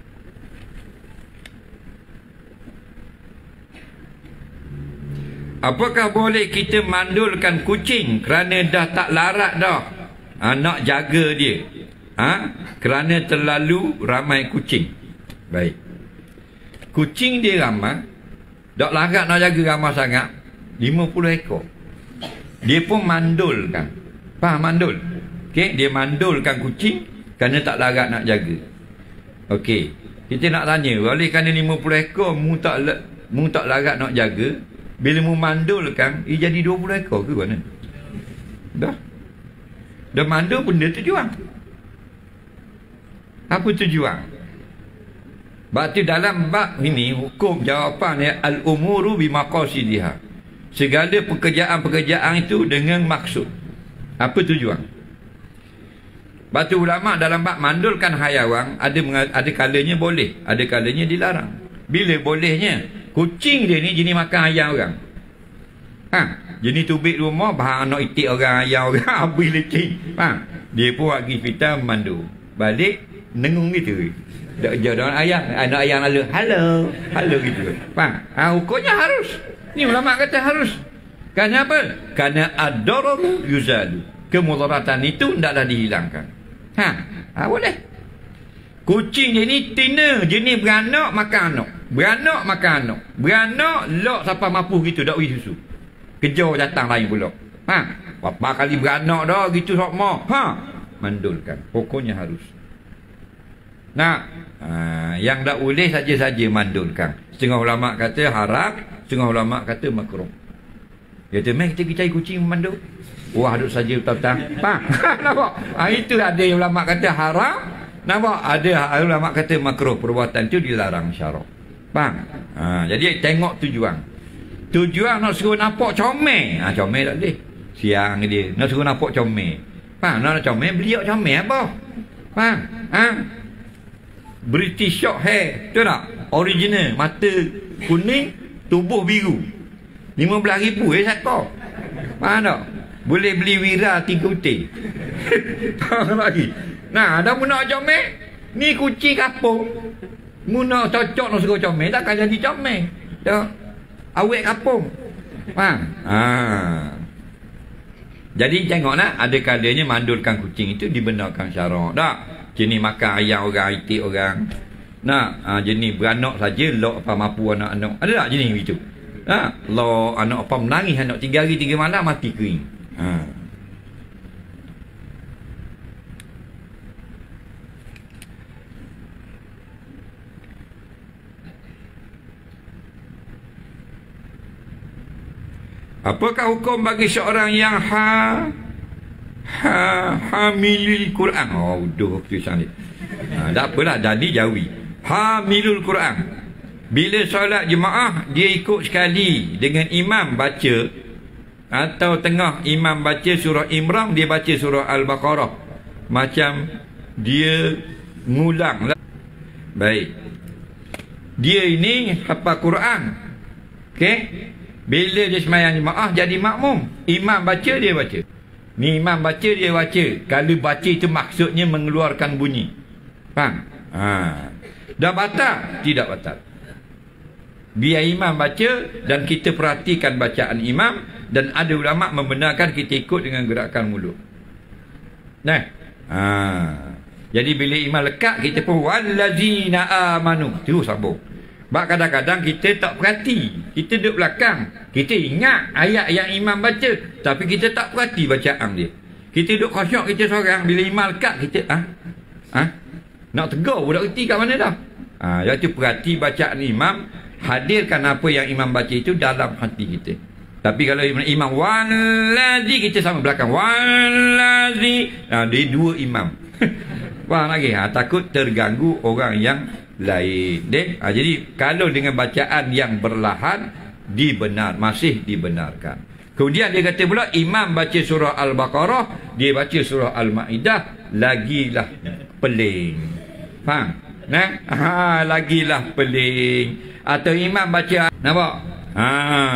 Apakah boleh kita mandulkan kucing kerana dah tak larat dah? Ha, nak jaga dia. Ha? Kerana terlalu ramai kucing. Baik. Kucing dia ramai, tak larat nak jaga ramai sangat, lima puluh ekor. Dia pun mandulkan. Faham mandul? Okey, dia mandulkan kucing kerana tak larat nak jaga. Okey, kita nak tanya, oleh kerana lima puluh ekor mu tak mu tak larat nak jaga, bila mu mandulkan, ia jadi dua puluh ekor ke mana? Dah. Dah mandul benda tujuan. Apa tujuan? Berarti dalam bab ini hukum jawapannya al-umuru bimaqasidiha. Segala pekerjaan-pekerjaan itu dengan maksud. Apa tujuan? Batu ulama dalam bab mandulkan hayawan ada ada kalanya boleh, ada kalanya dilarang. Bila bolehnya? Kucing dia ni jenis makan ayam orang. Ha, jenis tubik rumah bahan nak itik orang, ayam orang, habis lecing. Ha, dia pun bagi kita mandu. Balik nengung gitu. Dak jalan ayam, anak ayam lalu, halo, halo gitu. Ha, ha, hukumnya harus. Ni ulama kata harus. Kerana apa? Kerana ad-dararu yuzalu. Kemudaratan itu tidaklah dihilangkan. Ha, ha, boleh. Kucing dia ni tina, jenis beranak makan anak. Beranak makan anak. Beranak lok sampai mampu gitu dak wis susu. Kejar datang lain pula. Ha, berapa kali beranak dah gitu sok mau. Ha, mandulkan. Pokoknya harus. Nah, ha, yang tak boleh saja-saja mandulkan. Setengah ulama kata haram, setengah ulama kata makruh. Dia kata, "Meh, kita cari kucing mandul." Wah, duduk saja petang-petang. Ha, nampak? Ha, itu ada ulama kata haram, nampak? Ada ulama kata makruh. Perbuatan itu dilarang syarak. Faham? Ha, jadi tengok tujuan. Tujuan nak suruh nampak comel. Ha, comel tak boleh. Siang dia nak suruh nampak comel. Faham? Nak comel, beliau comel apa? Faham? Ha? British short hair, betul tak? Original, mata kuning, tubuh biru. lima belas ribu eh satu. Faham tak? Boleh beli wira tiga uting. Faham lagi? Nah, dah mu nak comel, ni kucing kapung. Mu nak cocok nak suruh comel, takkan jadi comel. Dah awet kapung. Faham? Ha. Jadi tengoklah, ada kalanya mandulkan kucing itu dibenarkan syarak. Tak? Jenis makan ayam orang, itik orang. Nah, ha, jenis beranak saja lo apa mampu anak-anak. Ada tak jenis begitu? Ha, lo anak apa menangis anak tiga hari tiga malam mati kering. Ha. Apakah hukum bagi seorang yang ha ha hamilul Quran? Oh, udah tulisan ni. Ha, tak apalah, jadi jawi. Hamilul Quran. Bila solat jemaah, dia ikut sekali dengan imam baca, atau tengah imam baca surah Imran, dia baca surah Al-Baqarah. Macam dia ngulang lah. Baik. Dia ini hafal Quran. Okey? Bila dia sembahyang jemaah jadi makmum, imam baca dia baca. Ni imam baca dia baca. Kalau baca itu maksudnya mengeluarkan bunyi. Faham? Ha. Dah batal? Tidak batal. Biar imam baca dan kita perhatikan bacaan imam, dan ada ulama membenarkan kita ikut dengan gerakan mulut. Nah. Ha. Jadi bila imam lekat, kita pun wallazina amanu. Terus sambung. Sebab kadang-kadang kita tak perhati. Kita duduk belakang, kita ingat ayat yang imam baca, tapi kita tak perhati bacaan dia. Kita duduk khusyuk kita seorang. Bila imam lekat, kita ah, ah, nak tegur pun tak kerti kat mana dah. Ah, jadi perhati bacaan imam, hadirkan apa yang imam baca itu dalam hati kita. Tapi kalau imam wallazi, kita sama belakang wallazi, ah, dia dua imam. Faham lagi? Ha, takut terganggu orang yang lain. Dek? Ha, jadi kalau dengan bacaan yang berlahan, dibenar, masih dibenarkan. Kemudian dia kata pula, imam baca surah Al-Baqarah, dia baca surah Al-Ma'idah, lagilah peling. Faham? Nah? Ha, lagilah peling. Atau imam baca, nampak? Ha,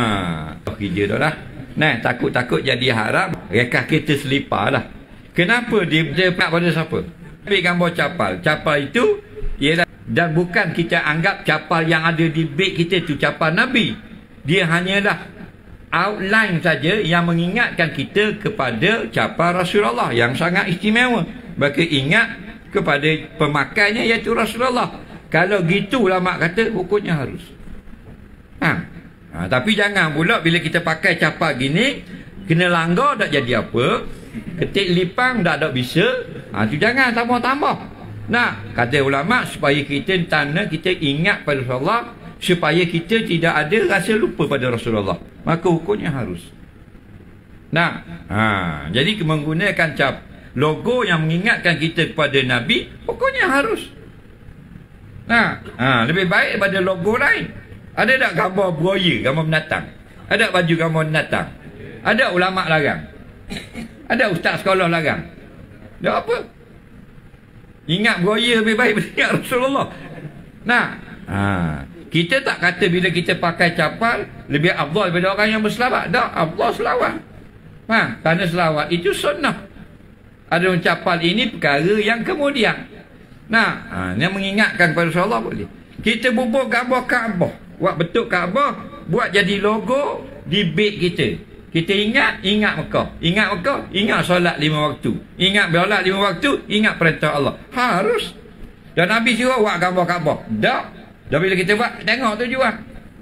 kerja dah lah. Nah, takut-takut jadi haram, rekah kita selipar lah. Kenapa dia, dia nak pada siapa? Ambil gambar capal. Capal itu ialah, dan bukan kita anggap capal yang ada di beg kita tu capal Nabi. Dia hanyalah outline saja yang mengingatkan kita kepada capal Rasulullah yang sangat istimewa. Maka ingat kepada pemakainya, iaitu Rasulullah. Kalau gitu ulama kata hukumnya harus. Ha. Ha, tapi jangan pula bila kita pakai capal gini, kena langgar tak jadi apa, ketik lipang tak ada bisa. Ha, tu jangan tambah-tambah. Nah, kata ulama, supaya kita tanda kita ingat pada Rasulullah, supaya kita tidak ada rasa lupa pada Rasulullah, maka hukumnya harus. Nah, ha, jadi menggunakan cap logo yang mengingatkan kita kepada Nabi, hukumnya harus. Nah, ha, lebih baik daripada logo lain. Ada tak gambar buaya, gambar binatang? Ada baju gambar binatang? Ada ulama larang? Ada ustaz sekolah larang? Tak apa. Ingat buaya lebih baik daripada ingat Rasulullah. Nah, ha, kita tak kata bila kita pakai capal lebih afdal daripada orang yang berselawat. Tak, afdal selawat. Ha, kerana selawat itu sunnah. Ada capal ini perkara yang kemudian. Nah, ha, yang mengingatkan kepada Rasulullah boleh. Kita bubuh gambar Kaabah, buat bentuk Kaabah, buat jadi logo di beg kita. Kita ingat, ingat Mekah. Ingat Mekah, ingat solat lima waktu. Ingat solat lima waktu, ingat perintah Allah. Harus. Dan Nabi suruh buat gambar Kaabah. Tak. Dan bila kita buat, tengok tu juga.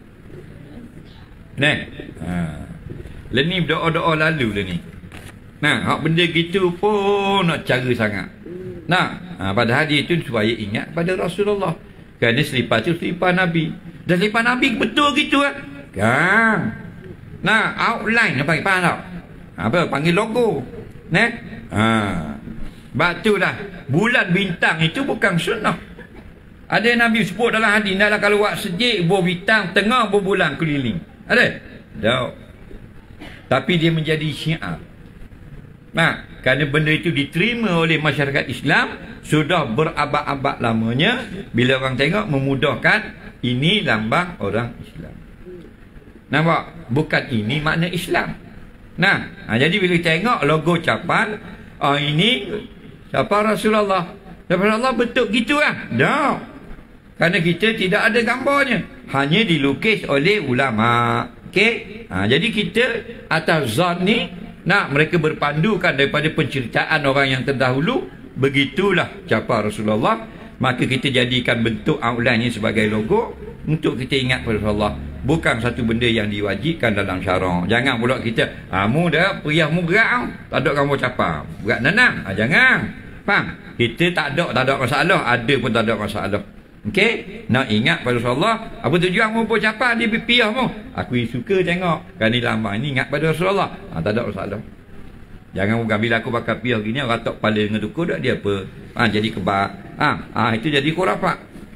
Nah. Ha. Lah ni doa-doa lalu lah ni. Nah, hak benda gitu pun nak cara sangat. Nah, ha, padahal dia itu supaya ingat pada Rasulullah. Kerana selipar tu selipar Nabi. Dan selipar Nabi betul gitu kan? Kan. Nah, outline apa panggil tak? Apa panggil logo. Nah. Ha. Sebab tu dah bulan bintang itu bukan sunnah. Ada Nabi sebut dalam hadis, dalam kalau buat sejik buah bintang, tengah buah bulan keliling. Ada? Tak. Tapi dia menjadi syiar. Nah, kerana benda itu diterima oleh masyarakat Islam sudah berabad-abad lamanya. Bila orang tengok memudahkan, ini lambang orang Islam. Nampak? Bukan ini makna Islam. Nah, ha, jadi bila tengok logo capal, oh ini capal Rasulullah. Rasulullah bentuk gitu lah. Tak. Kerana kita tidak ada gambarnya. Hanya dilukis oleh ulama. Okey? Ha, jadi kita atas zon ni, nak mereka berpandukan daripada penceritaan orang yang terdahulu. Begitulah capal Rasulullah. Maka kita jadikan bentuk outline ni sebagai logo untuk kita ingat pada Allah. Bukan satu benda yang diwajibkan dalam syarak. Jangan pula kita, ah, mu dah periahmu berat, tak ada kamu capa. Berat nanam. Ah, jangan. Faham? Kita tak ada, tak ada masalah. Ada pun tak ada masalah. Okey? Nak ingat pada Rasulullah. Apa tujuan mu pun capa di piah mu? Aku suka tengok. Kali lama ni ingat pada Rasulullah. Ah, tak ada masalah. Jangan bukan bila aku bakar piah gini, orang tak kepala dengan tukur tak dia apa. Ah, jadi kebak. Ah, ah, itu jadi khurafat.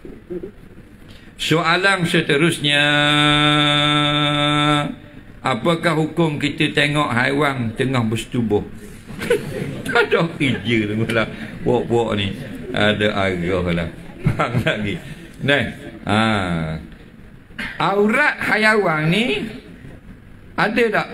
Soalan seterusnya, apakah hukum kita tengok haiwan tengah bersetubuh? Tak ada kerja tu lah. Buat-buat ni ada arah lah. Hang lagi. Nah, ha. Aurat haiwan ni ada tak?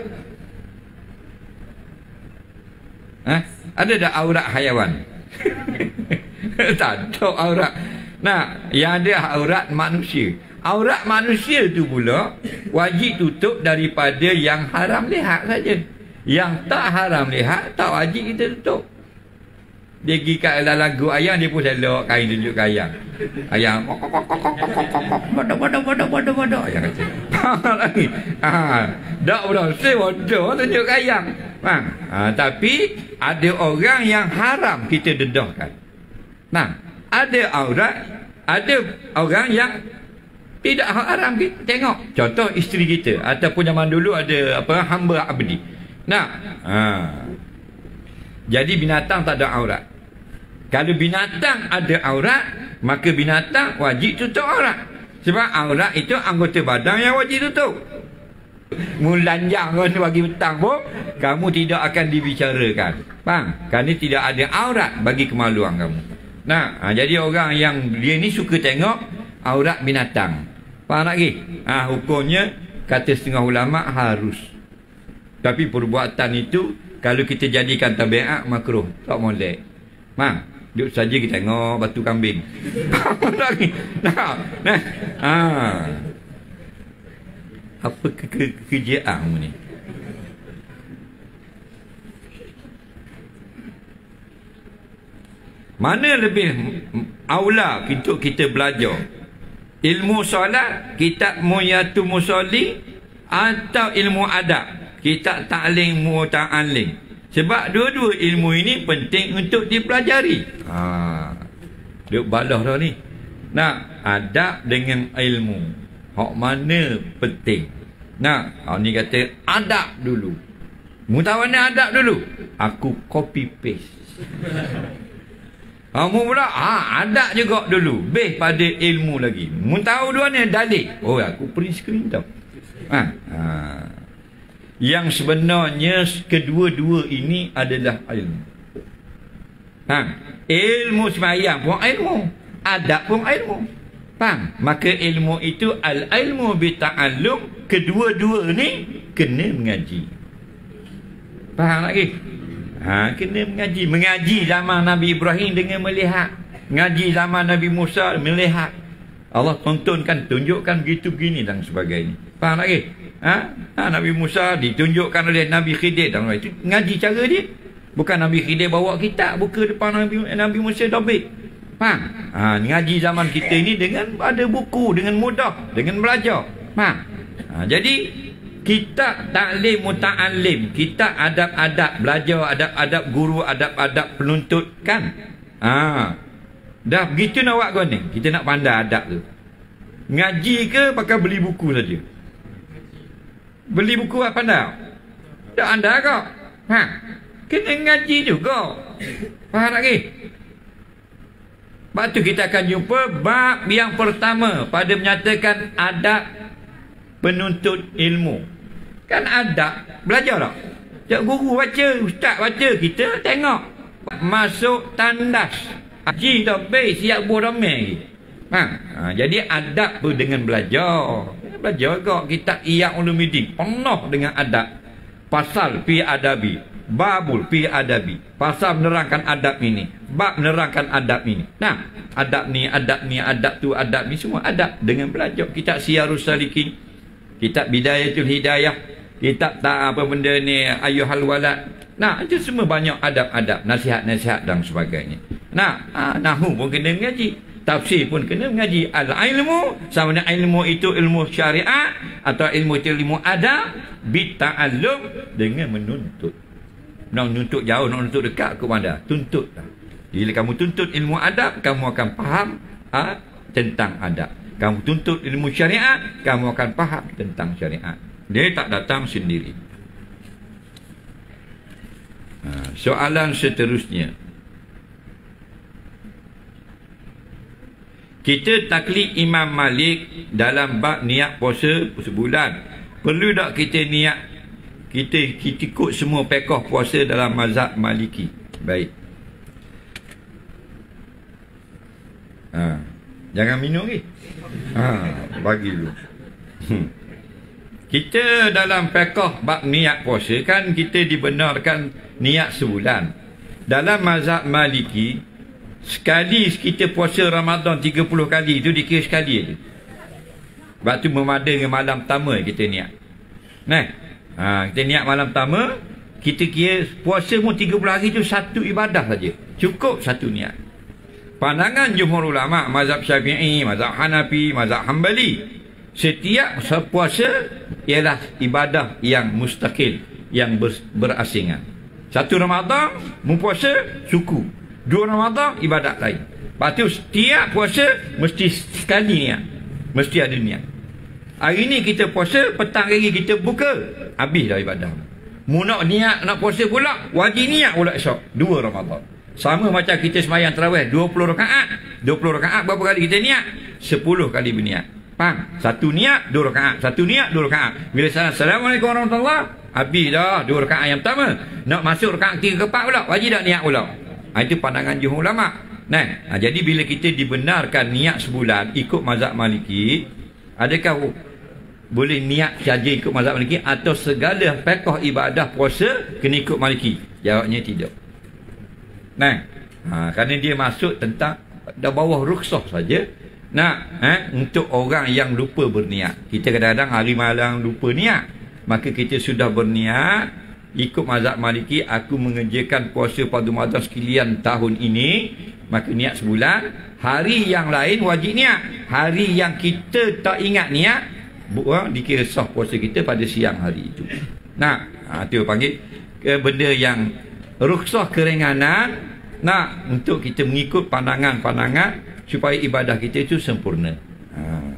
Ha? Ada tak aurat haiwan? Tak ada aurat. Nah, yang ada aurat manusia. Aurat manusia tu pula wajib tutup daripada yang haram lihat saja. Yang tak haram lihat tak wajib kita tutup. Dia pergi kat dalam lagu ayam, dia pun selok kain tunjuk ke ayam. Ayam bodoh bodoh bodoh bodoh bodoh ayam kata. Faham lagi? Ha, dak bodoh, saya bodoh tunjuk ke ayam. Faham? Ha, tapi ada orang yang haram kita dedahkan. Nah, ada aurat, ada orang yang tidak haram kita tengok. Contoh isteri kita ataupun zaman dulu ada apa hamba abdi. Nah, ha. Jadi binatang tak ada aurat. Kalau binatang ada aurat, maka binatang wajib tutup aurat. Sebab aurat itu anggota badan yang wajib tutup. Mulanjang kau bagi hutang pun, kamu tidak akan dibicarakan. Faham? Kerana tidak ada aurat bagi kemaluan kamu. Nah, ha, jadi orang yang dia ni suka tengok aurat binatang. Faham lagi? Ha, hukumnya kata setengah ulama harus. Tapi perbuatan itu kalau kita jadikan tabiat makruh, tak molek. Faham? Duduk saja kita tengok batu kambing. Faham lagi? Nah, nah. Ha. Apa ke ke kerjaan ni? Mana lebih aula untuk kita belajar? Ilmu solat, kitab Muyatul Musolli, atau ilmu adab, kitab Ta'lim Mu'ta'allim? Sebab dua-dua ilmu ini penting untuk dipelajari. Ha. Duk balah dah ni. Nak adab dengan ilmu, hak mana penting? Nah, ha, ni kata adab dulu. Mu tahu mana adab dulu? Aku copy paste. Kamu pula, ha, adab juga dulu. Base pada ilmu lagi. Mu tahu dua ni dalil. Oh, aku print screen tau. Ha, ha. Yang sebenarnya kedua-dua ini adalah ilmu. Ha, ilmu sembahyang pun ilmu, adab pun ilmu. Faham? Maka ilmu itu al-ilmu bita'allum, kedua-dua ni kena mengaji. Faham lagi? Ha, kena mengaji. Mengaji zaman Nabi Ibrahim dengan melihat. Mengaji zaman Nabi Musa melihat. Allah tontonkan, tunjukkan begitu begini dan sebagainya. Faham lagi? Ha? Ha, Nabi Musa ditunjukkan oleh Nabi Khidir dan itu ngaji cara dia. Bukan Nabi Khidir bawa kitab buka depan Nabi Nabi Musa dobek. Faham? Ha, ngaji zaman kita ini dengan ada buku, dengan mudah, dengan belajar. Faham? Ha, jadi kitab Ta'lim Mu'ta'allim, kitab adab-adab, belajar adab-adab guru, adab-adab penuntut kan. Ha. Dah begitu nak buat kau ni. Kita nak pandai adab tu. Ngaji ke pakai beli buku saja? Beli buku apa pandai? Tak anda kau. Ha. Kena ngaji juga. Faham lagi? Sebab tu kita akan jumpa bab yang pertama pada menyatakan adab penuntut ilmu. Kan adab belajar tak? Cik guru baca, ustaz baca, kita tengok. Masuk tandas. Haji tak baik, siap buramai. Ha. Ha, jadi adab pun dengan belajar. Belajar kok kitab Ihya Ulumuddin penuh dengan adab. Pasal fi adabi, babul fi adabi. Pasal menerangkan adab ini, bab menerangkan adab ini. Nah, adab ni, adab ni, adab tu, adab ni semua adab dengan belajar. Kitab Siyarus Salikin, kitab Bidayatul Hidayah, kitab tak apa benda ni Ayyuhal Walad. Nah, itu semua banyak adab-adab, nasihat-nasihat dan sebagainya. Nah, ah, nahu pun kena ngaji. Tafsir pun kena mengaji. Al-ilmu, sama ada ilmu itu ilmu syariat atau ilmu itu ilmu adab, bita'allum, dengan menuntut. Nak menuntut jauh, nak menuntut dekat ke mana? Tuntutlah. Bila kamu tuntut ilmu adab, kamu akan faham ha, tentang adab. Kamu tuntut ilmu syariat, kamu akan faham tentang syariat. Dia tak datang sendiri. Ha, soalan seterusnya. Kita taklid Imam Malik dalam bab niat puasa sebulan. Perlu tak kita niat kita, kita ikut semua pekoh puasa dalam mazhab Maliki? Baik. Ha, jangan minum lagi. Ha, bagi dulu. Hmm. Kita dalam pekoh bab niat puasa kan kita dibenarkan niat sebulan. Dalam mazhab Maliki, sekali kita puasa Ramadan tiga puluh kali itu dikira sekali je. Sebab tu memada dengan malam pertama kita niat. Nah, ha, kita niat malam pertama, kita kira puasa mu tiga puluh hari itu satu ibadah saja. Cukup satu niat. Pandangan jumhur ulama, mazhab Syafi'i, mazhab Hanafi, mazhab Hanbali, setiap puasa ialah ibadah yang mustaqil, yang ber, berasingan. Satu Ramadan mu puasa suku. Dua Ramadan ibadat lain. Lepas tu setiap puasa mesti sekali niat. Mesti ada niat. Hari ni kita puasa, petang hari kita buka, habis dah ibadah. Mu nak niat nak puasa pula, wajib niat pula esok. Dua Ramadan. Sama macam kita sembahyang tarawih dua puluh rakaat. dua puluh rakaat berapa kali kita niat? sepuluh kali berniat. Faham? Satu niat, dua rakaat. Satu niat, dua rakaat. Bila salam, Assalamualaikum warahmatullahi wabarakatuh, habis dah dua rakaat yang pertama. Nak masuk rakaat tiga ke empat pula, wajib tak niat pula? Ha, itu pandangan jumhur ulama. Nah, ha, jadi bila kita dibenarkan niat sebulan ikut mazhab Maliki, adakah boleh niat saja ikut mazhab Maliki atau segala fiqh ibadah puasa kena ikut Maliki? Jawabnya tidak. Nah, ha, kerana dia masuk tentang dah bawah rukhsah saja. Nah, ha, untuk orang yang lupa berniat. Kita kadang-kadang hari malam lupa niat, maka kita sudah berniat ikut mazhab Maliki, aku mengerjakan puasa pada Ramadan sekalian tahun ini, maka niat sebulan. Hari yang lain wajib niat. Hari yang kita tak ingat niat, buang dikira sah puasa kita pada siang hari itu. Nah, ha, itu panggil ke benda yang rukhsah keringanan. Nah, untuk kita mengikut pandangan-pandangan supaya ibadah kita itu sempurna. Ha.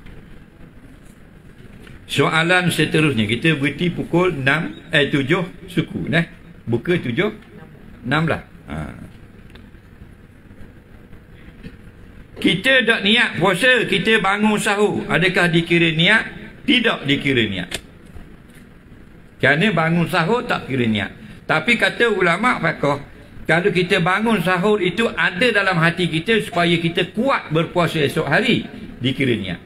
Soalan seterusnya, kita berhenti pukul enam, eh tujuh suku, nah. Buka tujuh, enam belas. Ha. Kita tak niat puasa, kita bangun sahur, adakah dikira niat? Tidak dikira niat. Kerana bangun sahur tak kira niat. Tapi kata ulama fiqh, kalau kita bangun sahur itu ada dalam hati kita supaya kita kuat berpuasa esok hari, dikira niat.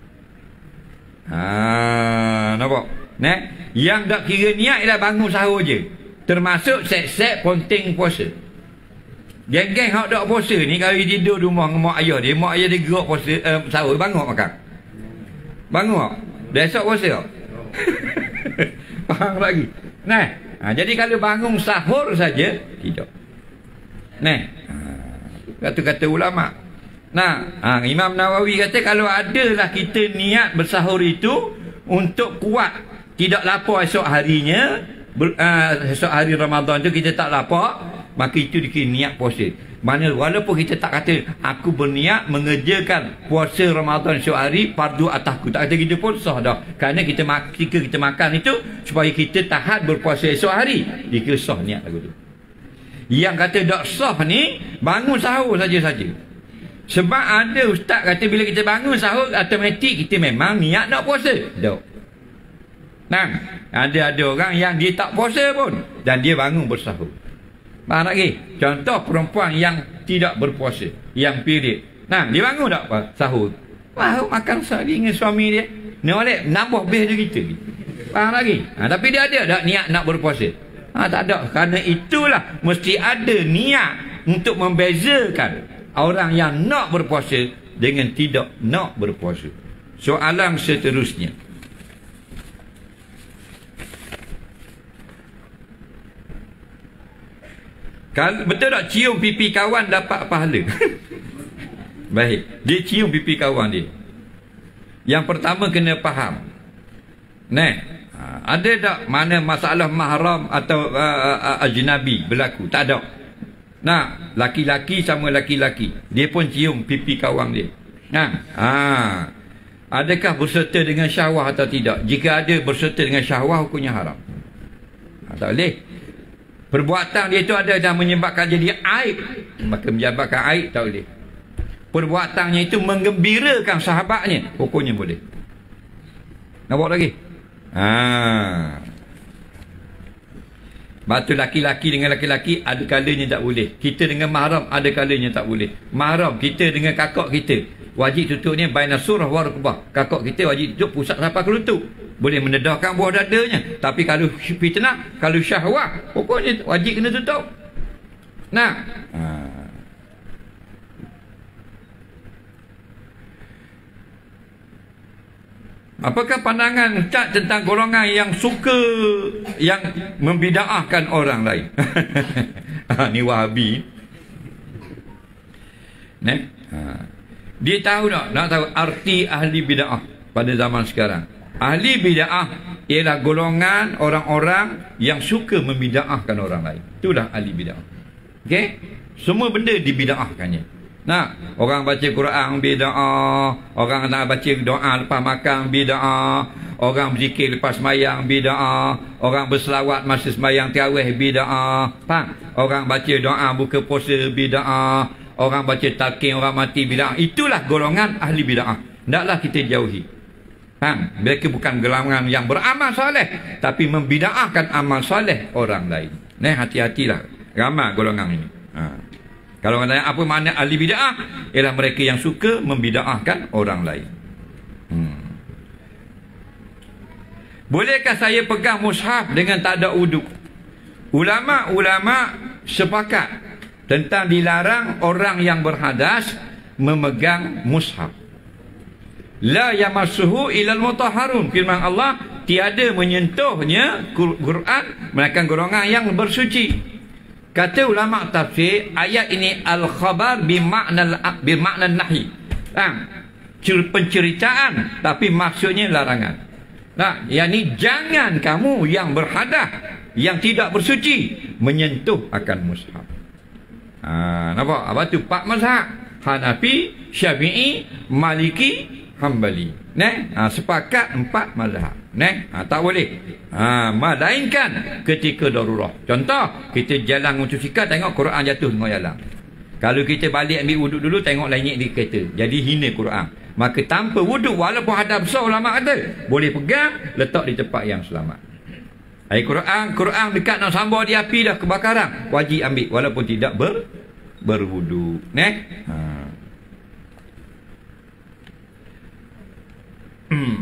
Ha, nampak? Nah, yang tak kira niat ialah bangun sahur je. Termasuk set-set ponting puasa. Geng-geng hak tak puasa ni kalau dia tidur di rumah dengan mak ayah dia, mak ayah dia gerak puasa uh, sahur, bangun makan. Bangun tak? Dah esok puasa tak? Faham lagi? Nah, ha, jadi kalau bangun sahur saja tidak. Nah, ha, kata-kata ulama. Nah, ha, Imam Nawawi kata kalau adalah kita niat bersahur itu untuk kuat tidak lapar esok harinya, ber, uh, esok hari Ramadan tu kita tak lapar, maka itu dikira niat puasa. Mana walaupun kita tak kata aku berniat mengerjakan puasa Ramadan esok hari fardu atasku, tak kata kita pun sah dah. Kerana kita ketika kita makan itu supaya kita tahan berpuasa esok hari, dikira sah niat lagu tu. Yang kata tak sah ni bangun sahur saja-saja. Sebab ada ustaz kata bila kita bangun sahur automatik kita memang niat nak puasa. Tak. Nah, ada-ada orang yang dia tak puasa pun dan dia bangun bersahur. Faham lagi? Contoh perempuan yang tidak berpuasa, yang period. Nah, dia bangun tak apa? Sahur. Wah, makan sehari dengan suami dia. Ni oleh nambah beh dia kita. Faham lagi? Ha, tapi dia ada tak niat nak berpuasa? Ha, tak ada. Kerana itulah mesti ada niat untuk membezakan orang yang nak berpuasa dengan tidak nak berpuasa. Soalan seterusnya, kalau betul tak cium pipi kawan dapat pahala? Baik, dia cium pipi kawan dia. Yang pertama kena faham. Nah, ada tak mana masalah mahram atau uh, uh, ajnabi berlaku? Tak ada. Nah, laki-laki sama laki-laki, dia pun cium pipi kawan dia. Nah, ha. Adakah berserta dengan syahwah atau tidak? Jika ada berserta dengan syahwah, hukumnya haram. Ha, tak boleh. Perbuatan dia itu ada dah menyebabkan jadi aib, maka menyebabkan aib tak boleh. Perbuatannya itu menggembirakan sahabatnya, hukumnya boleh. Nampak lagi? Haa. Batu laki-laki dengan laki-laki ada kalanya tak boleh. Kita dengan mahram ada kalanya tak boleh. Mahram kita dengan kakak kita, wajib tutupnya baina surah wa rukbah. Kakak kita wajib tutup pusat sampai ke lutut. Boleh mendedahkan buah dadanya. Tapi kalau fitnah, kalau syahwat, pokoknya wajib kena tutup. Nah. Ha. Apakah pandangan Ustaz tentang golongan yang suka yang membidaahkan orang lain? Ni Wahabi. Nah, ha. Dia tahu tak? Nak tahu arti ahli bidaah pada zaman sekarang. Ahli bidaah ialah golongan orang-orang yang suka membidaahkan orang lain. Itulah ahli bidaah. Okey? Semua benda dibidaahkannya. Nah, orang baca Quran bid'ah, orang nak baca doa lepas makan bid'ah, orang berzikir lepas sembahyang bid'ah, orang berselawat masa sembahyang tarawih bid'ah, faham? Orang baca doa buka puasa bid'ah, orang baca talqin orang mati bid'ah. Itulah golongan ahli bid'ah. Hendaklah kita jauhi. Faham? Mereka bukan golongan yang beramal soleh, tapi membid'ahkan amal soleh orang lain. Nah, hati-hatilah. Ramai golongan ini. Ha. Kalau orang tanya apa makna ahli bid'ah, ialah mereka yang suka membid'ahkan orang lain. Hmm. Bolehkah saya pegang mushaf dengan tak ada uduk? Ulama-ulama sepakat tentang dilarang orang yang berhadas memegang mushaf. La yamassuhu ilal mutahharun. Firman Allah, tiada menyentuhnya Quran melainkan golongan yang bersuci. Kata ulama tafsir, ayat ini al-khabar bimakna bimakna nahi. Ha, penceritaan tapi maksudnya larangan. Nah, yakni jangan kamu yang berhadas, yang tidak bersuci menyentuh akan mushaf. Ha, nampak? Apa tu? Empat mazhab. Hanafi, Syafi'i, Maliki, Hambali. Nah, ha, sepakat empat mazhab. Nah, ha, tak boleh. Ha, melainkan ketika darurah. Contoh, kita jalan motosikal tengok Quran jatuh tengok jalan. Kalau kita balik ambil wuduk dulu, tengok langit di kereta, jadi hina Quran. Maka tanpa wuduk, walaupun hadap besar ulama kata, boleh pegang, letak di tempat yang selamat. Ayat Quran, Quran dekat nak sambar di api dah kebakaran, wajib ambil walaupun tidak ber berwuduk. Nah, ha. Hmm.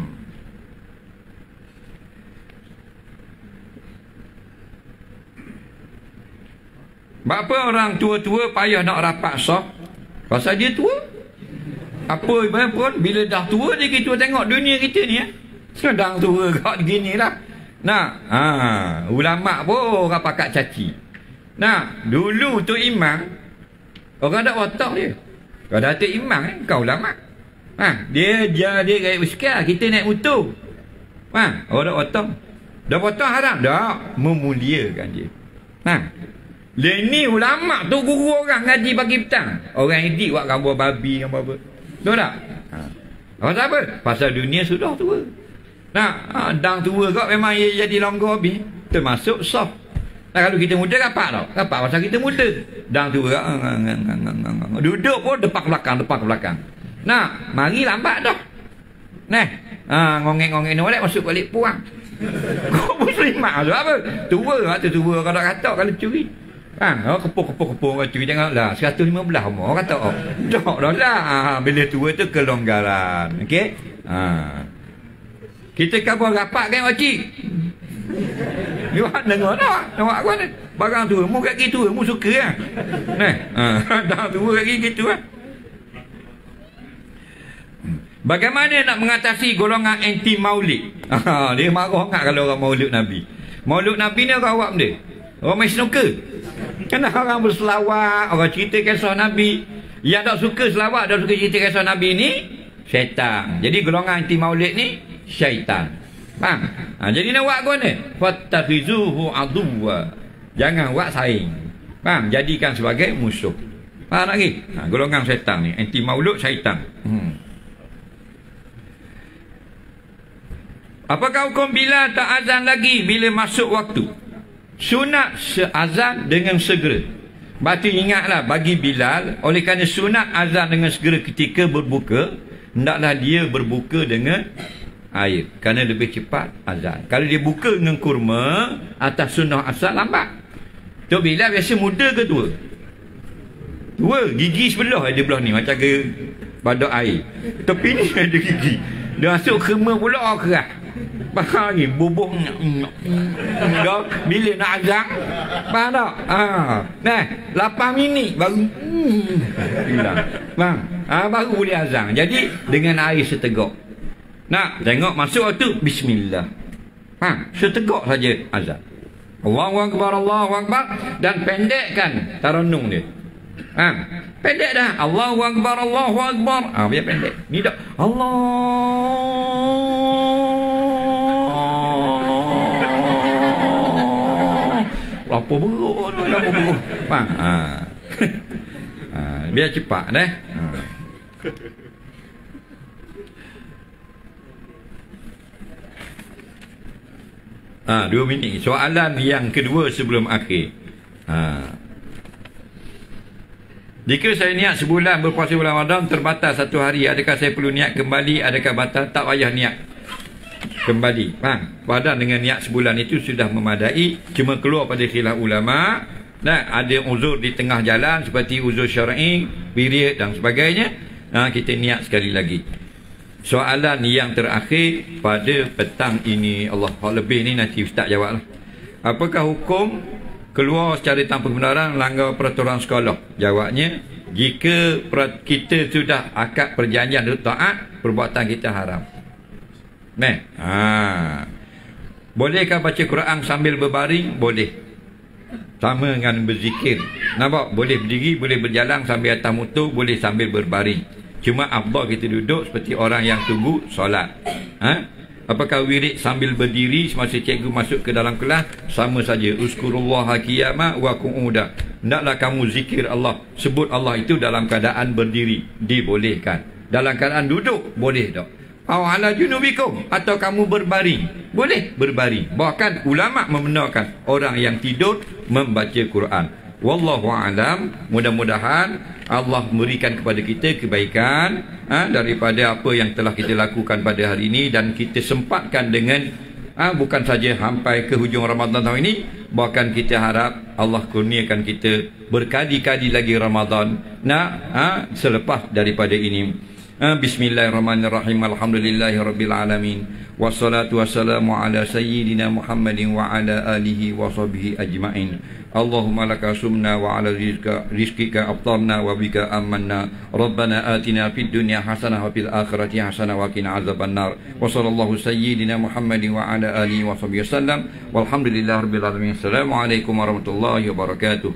Bapa orang tua-tua payah nak rapat sah? Pasal dia tua. Apa pun bila dah tua dia kita tengok dunia kita ni ya. Sedang tua kat gini lah. Nah, ha, ulama pun orang pakat caci. Nah, dulu tu imam orang tak watak dia. Kalau dah tu imam eh, kau ulama. Ha, dia dia dia gaya uskar, kita naik motor. Ha, orang tak watak. Dah watak haram dah memuliakan dia. Ha. Dia ni ulama tu guru orang ngaji pagi petang. Orang edik buat gambar babi, gambar apa. Tahu tak? Ha. Pasal apa? Pasal dunia sudah tua. Nah, ha, dang tua kau memang ia jadi longgar habis. Termasuk soft. Nah, kalau kita muda rapat tau. Rapat pasal kita muda. Dang tua kau. Duduk pun depak belakang, depak belakang. Nah, mari lambat dah. Nah, ha, ngongek-ngongek ni balik masuk balik puang. Kau muslimah tu apa? Tua tu tua kau tak kata kalau curi. Ha, kepuk-kepuk-kepuk kau curi tengok lah seratus lima belas umur kata oh. Tak dah lah. Ha, bila tua tu kelonggaran. Okey? Ha. Kita kabar rapat kan pakcik. You dengar tak? Nampak aku ni. Barang tua mu kat gitu, mu suka ah. Nah, ha, dah tua kat gitu ah. Bagaimana nak mengatasi golongan anti maulid? Ha, dia marah sangat kalau orang maulid Nabi. Maulid Nabi ni orang awak benda. Orang main snooker. Kena orang berselawat, orang cerita kisah Nabi. Yang tak suka selawat, tak suka cerita kisah Nabi ni syaitan. Jadi golongan anti maulid ni syaitan. Faham? Ha, jadi nak buat ke mana? Fattakhizuhu aduwwa. Jangan buat saing. Faham? Jadikan sebagai musuh. Faham lagi? Ha, golongan syaitan ni, anti maulud syaitan. Hmm. Apakah hukum bila tak azan lagi bila masuk waktu? Sunat seazan dengan segera. Berarti ingatlah bagi Bilal, oleh kerana sunat azan dengan segera ketika berbuka, hendaklah dia berbuka dengan air, kerana lebih cepat azan. Kalau dia buka dengan kurma atas sunnah asal, lambat. Tok Bilal biasa muda ke tua? Tua, gigi sebelah ada belah ni macam ke badak air. Tepi ni ada gigi. Dia masuk kurma pula keras. Faham lagi? Bubuh dah bila nak azan. Faham tak? Haa. Nah, lapan minit baru hilang. Faham? Ha, baru boleh azan. Jadi dengan air setegak. Nak tengok masuk waktu bismillah. Faham? Setegak saja azan. Allahu akbar, Allahu akbar, dan pendekkan taranung dia. Faham? Pendek dah. Allahu akbar, Allahu akbar. Ah, biar pendek. Ni dah Allah. Apa berut, apa berut. Faham? Ha. Ha, biar cepat dah. Ha. Ha, dua minit. Soalan yang kedua sebelum akhir. Ha. Jika saya niat sebulan berpuasa bulan Ramadan terbatas satu hari, adakah saya perlu niat kembali? Adakah batal? Tak payah niat kembali. Faham? Badan dengan niat sebulan itu sudah memadai. Cuma keluar pada khilaf ulama, dan ada uzur di tengah jalan seperti uzur syar'i, period dan sebagainya. Ha, kita niat sekali lagi. Soalan yang terakhir pada petang ini, Allah lebih ni nanti Ustaz jawablah. Apakah hukum keluar secara tanpa kebenaran langgar peraturan sekolah? Jawabnya, jika kita sudah akad perjanjian untuk taat, perbuatan kita haram. Nah, ha. Bolehkah baca Quran sambil berbaring? Boleh. Sama dengan berzikir. Nampak? Boleh berdiri, boleh berjalan sambil atas motor, boleh sambil berbaring. Cuma afdal kita duduk seperti orang yang tunggu solat. Ha? Apakah wirid sambil berdiri semasa cikgu masuk ke dalam kelas? Sama saja. Uzkurullaha qiyama wa qu'uda. Hendaklah kamu zikir Allah, sebut Allah itu dalam keadaan berdiri, dibolehkan. Dalam keadaan duduk boleh tak? Aw ala junubikum, atau kamu berbaring, boleh berbaring. Bahkan ulama membenarkan orang yang tidur membaca Quran. Wallahu a'lam. Mudah-mudahan Allah memberikan kepada kita kebaikan ha, daripada apa yang telah kita lakukan pada hari ini, dan kita sempatkan dengan ha, bukan saja sampai ke hujung Ramadan tahun ini, bahkan kita harap Allah kurniakan kita berkali-kali lagi Ramadan nah ha, selepas daripada ini. ha, Bismillahirrahmanirrahim. Alhamdulillahirabbil alamin. Wassalatu wassalamu ala sayyidina Muhammadin wa ala alihi wa sahbihi ajma'in. Allahumma laka sumna wa ala rizka, rizkika abtarna wa bika amanna. Rabbana atina fid dunya hasanah wa fil akhirati hasanah wa qina azaban nar. Wa sallallahu sayyidina Muhammadin wa ala alihi wa sahbihi wasallam. Walhamdulillahirabbil alamin. Assalamualaikum warahmatullahi wabarakatuh.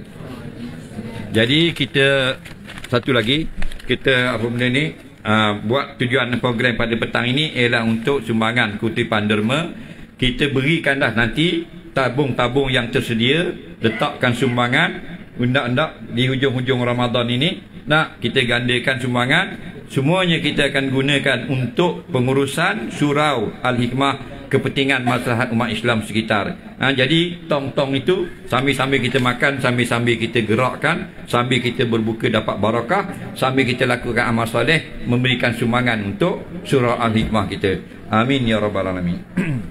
Jadi kita satu lagi, kita apa benda ni uh, buat tujuan program pada petang ini ialah untuk sumbangan kutipan derma. Kita berikan dah nanti tabung-tabung yang tersedia, letakkan sumbangan hendak-hendak di hujung-hujung Ramadan ini. Nak kita gandakan sumbangan, semuanya kita akan gunakan untuk pengurusan surau Al-Hikmah, kepentingan maslahat umat Islam sekitar. Ha, jadi tong-tong itu sambil-sambil kita makan, sambil-sambil kita gerakkan, sambil kita berbuka dapat barakah, sambil kita lakukan amal soleh, memberikan sumbangan untuk surau Al-Hikmah kita. Amin ya rabbal alamin.